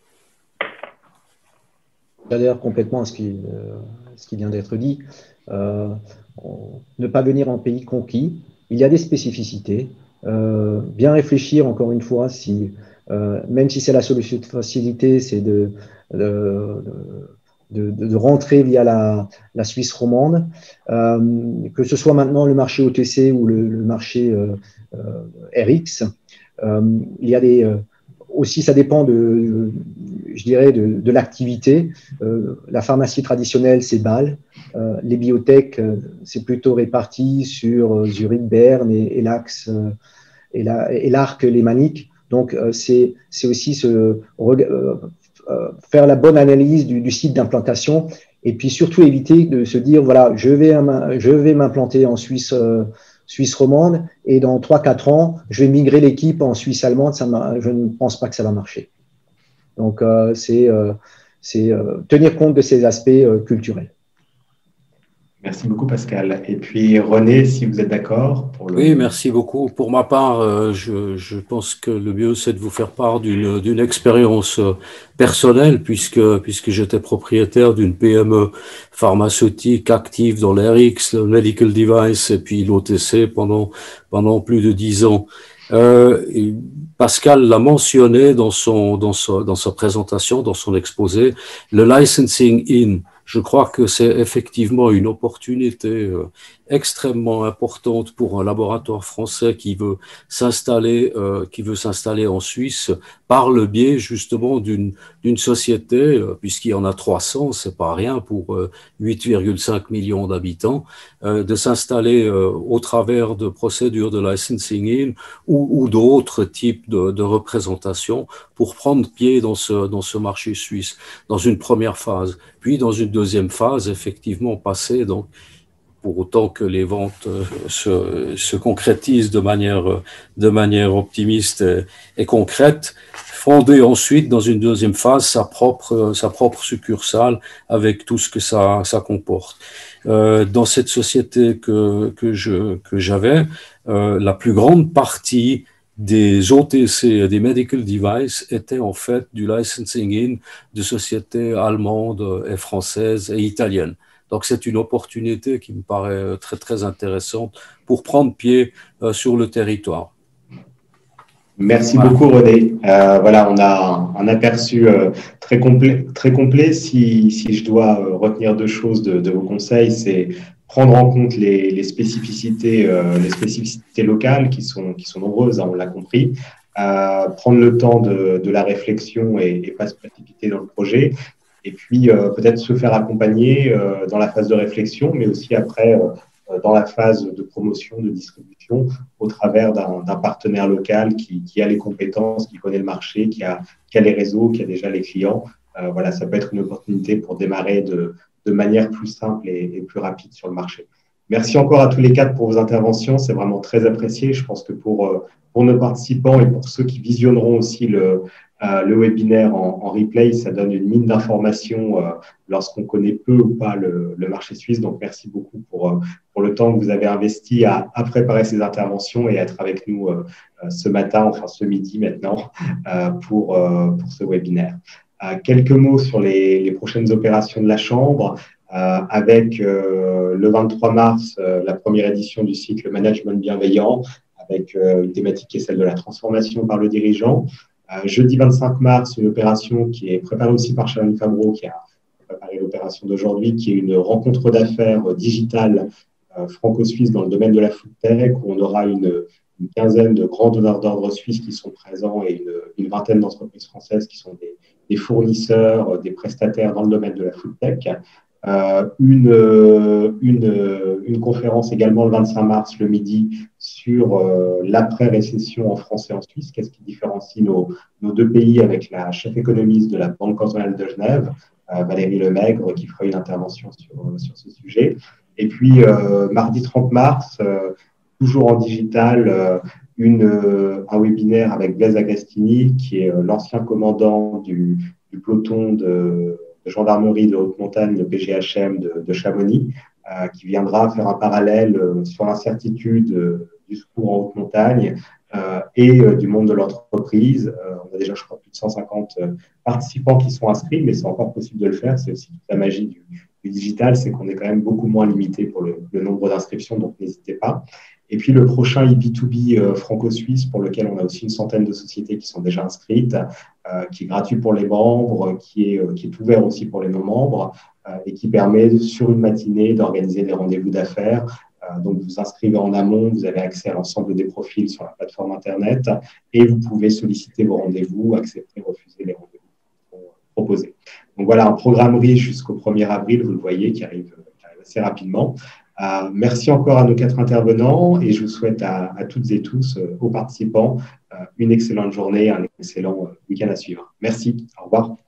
J'adhère complètement à ce qui vient d'être dit. Ne pas venir en pays conquis. Il y a des spécificités. Bien réfléchir, encore une fois, si, même si c'est la solution de facilité, c'est de rentrer via la Suisse romande, que ce soit maintenant le marché OTC ou le marché RX. Il y a aussi, ça dépend je dirais, de l'activité. La pharmacie traditionnelle, c'est Bâle. Les biotech, c'est plutôt réparti sur Zurich, Berne et l'Axe et l'Arc lémanique. Donc, c'est aussi faire la bonne analyse du site d'implantation et puis surtout éviter de se dire, voilà, je vais m'implanter en Suisse romande et dans 3-4 ans, je vais migrer l'équipe en Suisse allemande. Je ne pense pas que ça va marcher. Donc, c'est tenir compte de ces aspects culturels. Merci beaucoup, Pascal. Et puis, René, si vous êtes d'accord. Oui, merci beaucoup. Pour ma part, je pense que le mieux, c'est de vous faire part d'une expérience personnelle, puisque j'étais propriétaire d'une PME pharmaceutique active dans l'RX, le Medical Device, et puis l'OTC pendant plus de 10 ans. Pascal l'a mentionné dans sa présentation, dans son exposé, le licensing in. Je crois que c'est effectivement une opportunité extrêmement importante pour un laboratoire français qui veut s'installer en Suisse par le biais justement d'une société, puisqu'il y en a 300, c'est pas rien pour 8,5 millions d'habitants, de s'installer au travers de procédures de licensing in ou d'autres types de représentations pour prendre pied dans ce marché suisse dans une première phase, puis dans une deuxième phase, effectivement passer donc pour autant que les ventes se concrétisent de manière optimiste et concrète, fonder ensuite dans une deuxième phase sa propre succursale avec tout ce que ça comporte. Dans cette société que j'avais, la plus grande partie des OTC et des medical devices étaient en fait du licensing in de sociétés allemandes et françaises et italiennes. Donc, c'est une opportunité qui me paraît très, très intéressante pour prendre pied sur le territoire. Merci beaucoup, René. Voilà, on a un aperçu très complet. Si je dois retenir deux choses de vos conseils, c'est prendre en compte les spécificités locales qui sont nombreuses, on l'a compris. Prendre le temps de la réflexion et pas se précipiter dans le projet. Et puis, peut-être se faire accompagner dans la phase de réflexion, mais aussi après, dans la phase de promotion, de distribution, au travers d'un partenaire local qui a les compétences, qui connaît le marché, qui a les réseaux, qui a déjà les clients. Voilà, ça peut être une opportunité pour démarrer de manière plus simple et plus rapide sur le marché. Merci encore à tous les quatre pour vos interventions. C'est vraiment très apprécié. Je pense que pour nos participants et pour ceux qui visionneront aussi le webinaire en replay, ça donne une mine d'informations lorsqu'on connaît peu ou pas le marché suisse. Donc, merci beaucoup pour le temps que vous avez investi à préparer ces interventions et être avec nous ce matin, enfin ce midi maintenant, pour ce webinaire. Quelques mots sur les prochaines opérations de la Chambre. Avec le 23 mars, la première édition du cycle Management bienveillant, avec une thématique qui est celle de la transformation par le dirigeant. Jeudi 25 mars, une opération qui est préparée aussi par Sharon Fabreau, qui a préparer l'opération d'aujourd'hui, qui est une rencontre d'affaires digitale franco-suisse dans le domaine de la food tech, où on aura une quinzaine de grands donneurs d'ordre suisses qui sont présents et une vingtaine d'entreprises françaises qui sont des fournisseurs, des prestataires dans le domaine de la food tech. Une conférence également le 25 mars le midi sur l'après-récession en France et en Suisse, qu'est-ce qui différencie nos deux pays, avec la chef économiste de la Banque cantonale de Genève, Valérie Lemaigre, qui fera une intervention sur ce sujet. Et puis, mardi 30 mars, toujours en digital, un webinaire avec Blaise Agastini, qui est l'ancien commandant du peloton de gendarmerie de haute montagne, le PGHM de Chamonix, qui viendra faire un parallèle sur l'incertitude du secours en haute montagne et du monde de l'entreprise. On a déjà, je crois, plus de 150 participants qui sont inscrits, mais c'est encore possible de le faire. C'est aussi toute la magie du digital, c'est qu'on est quand même beaucoup moins limité pour le nombre d'inscriptions, donc n'hésitez pas. Et puis le prochain eB2B franco-suisse, pour lequel on a aussi une centaine de sociétés qui sont déjà inscrites, qui est gratuit pour les membres, qui est ouvert aussi pour les non-membres, et qui permet sur une matinée d'organiser des rendez-vous d'affaires. Donc vous inscrivez en amont, vous avez accès à l'ensemble des profils sur la plateforme Internet, et vous pouvez solliciter vos rendez-vous, accepter, refuser les rendez-vous qui sont proposés. Donc voilà, un programme riche jusqu'au 1er avril, vous le voyez, qui arrive assez rapidement. Merci encore à nos 4 intervenants et je vous souhaite à toutes et tous, aux participants, une excellente journée, un excellent week-end à suivre. Merci, au revoir.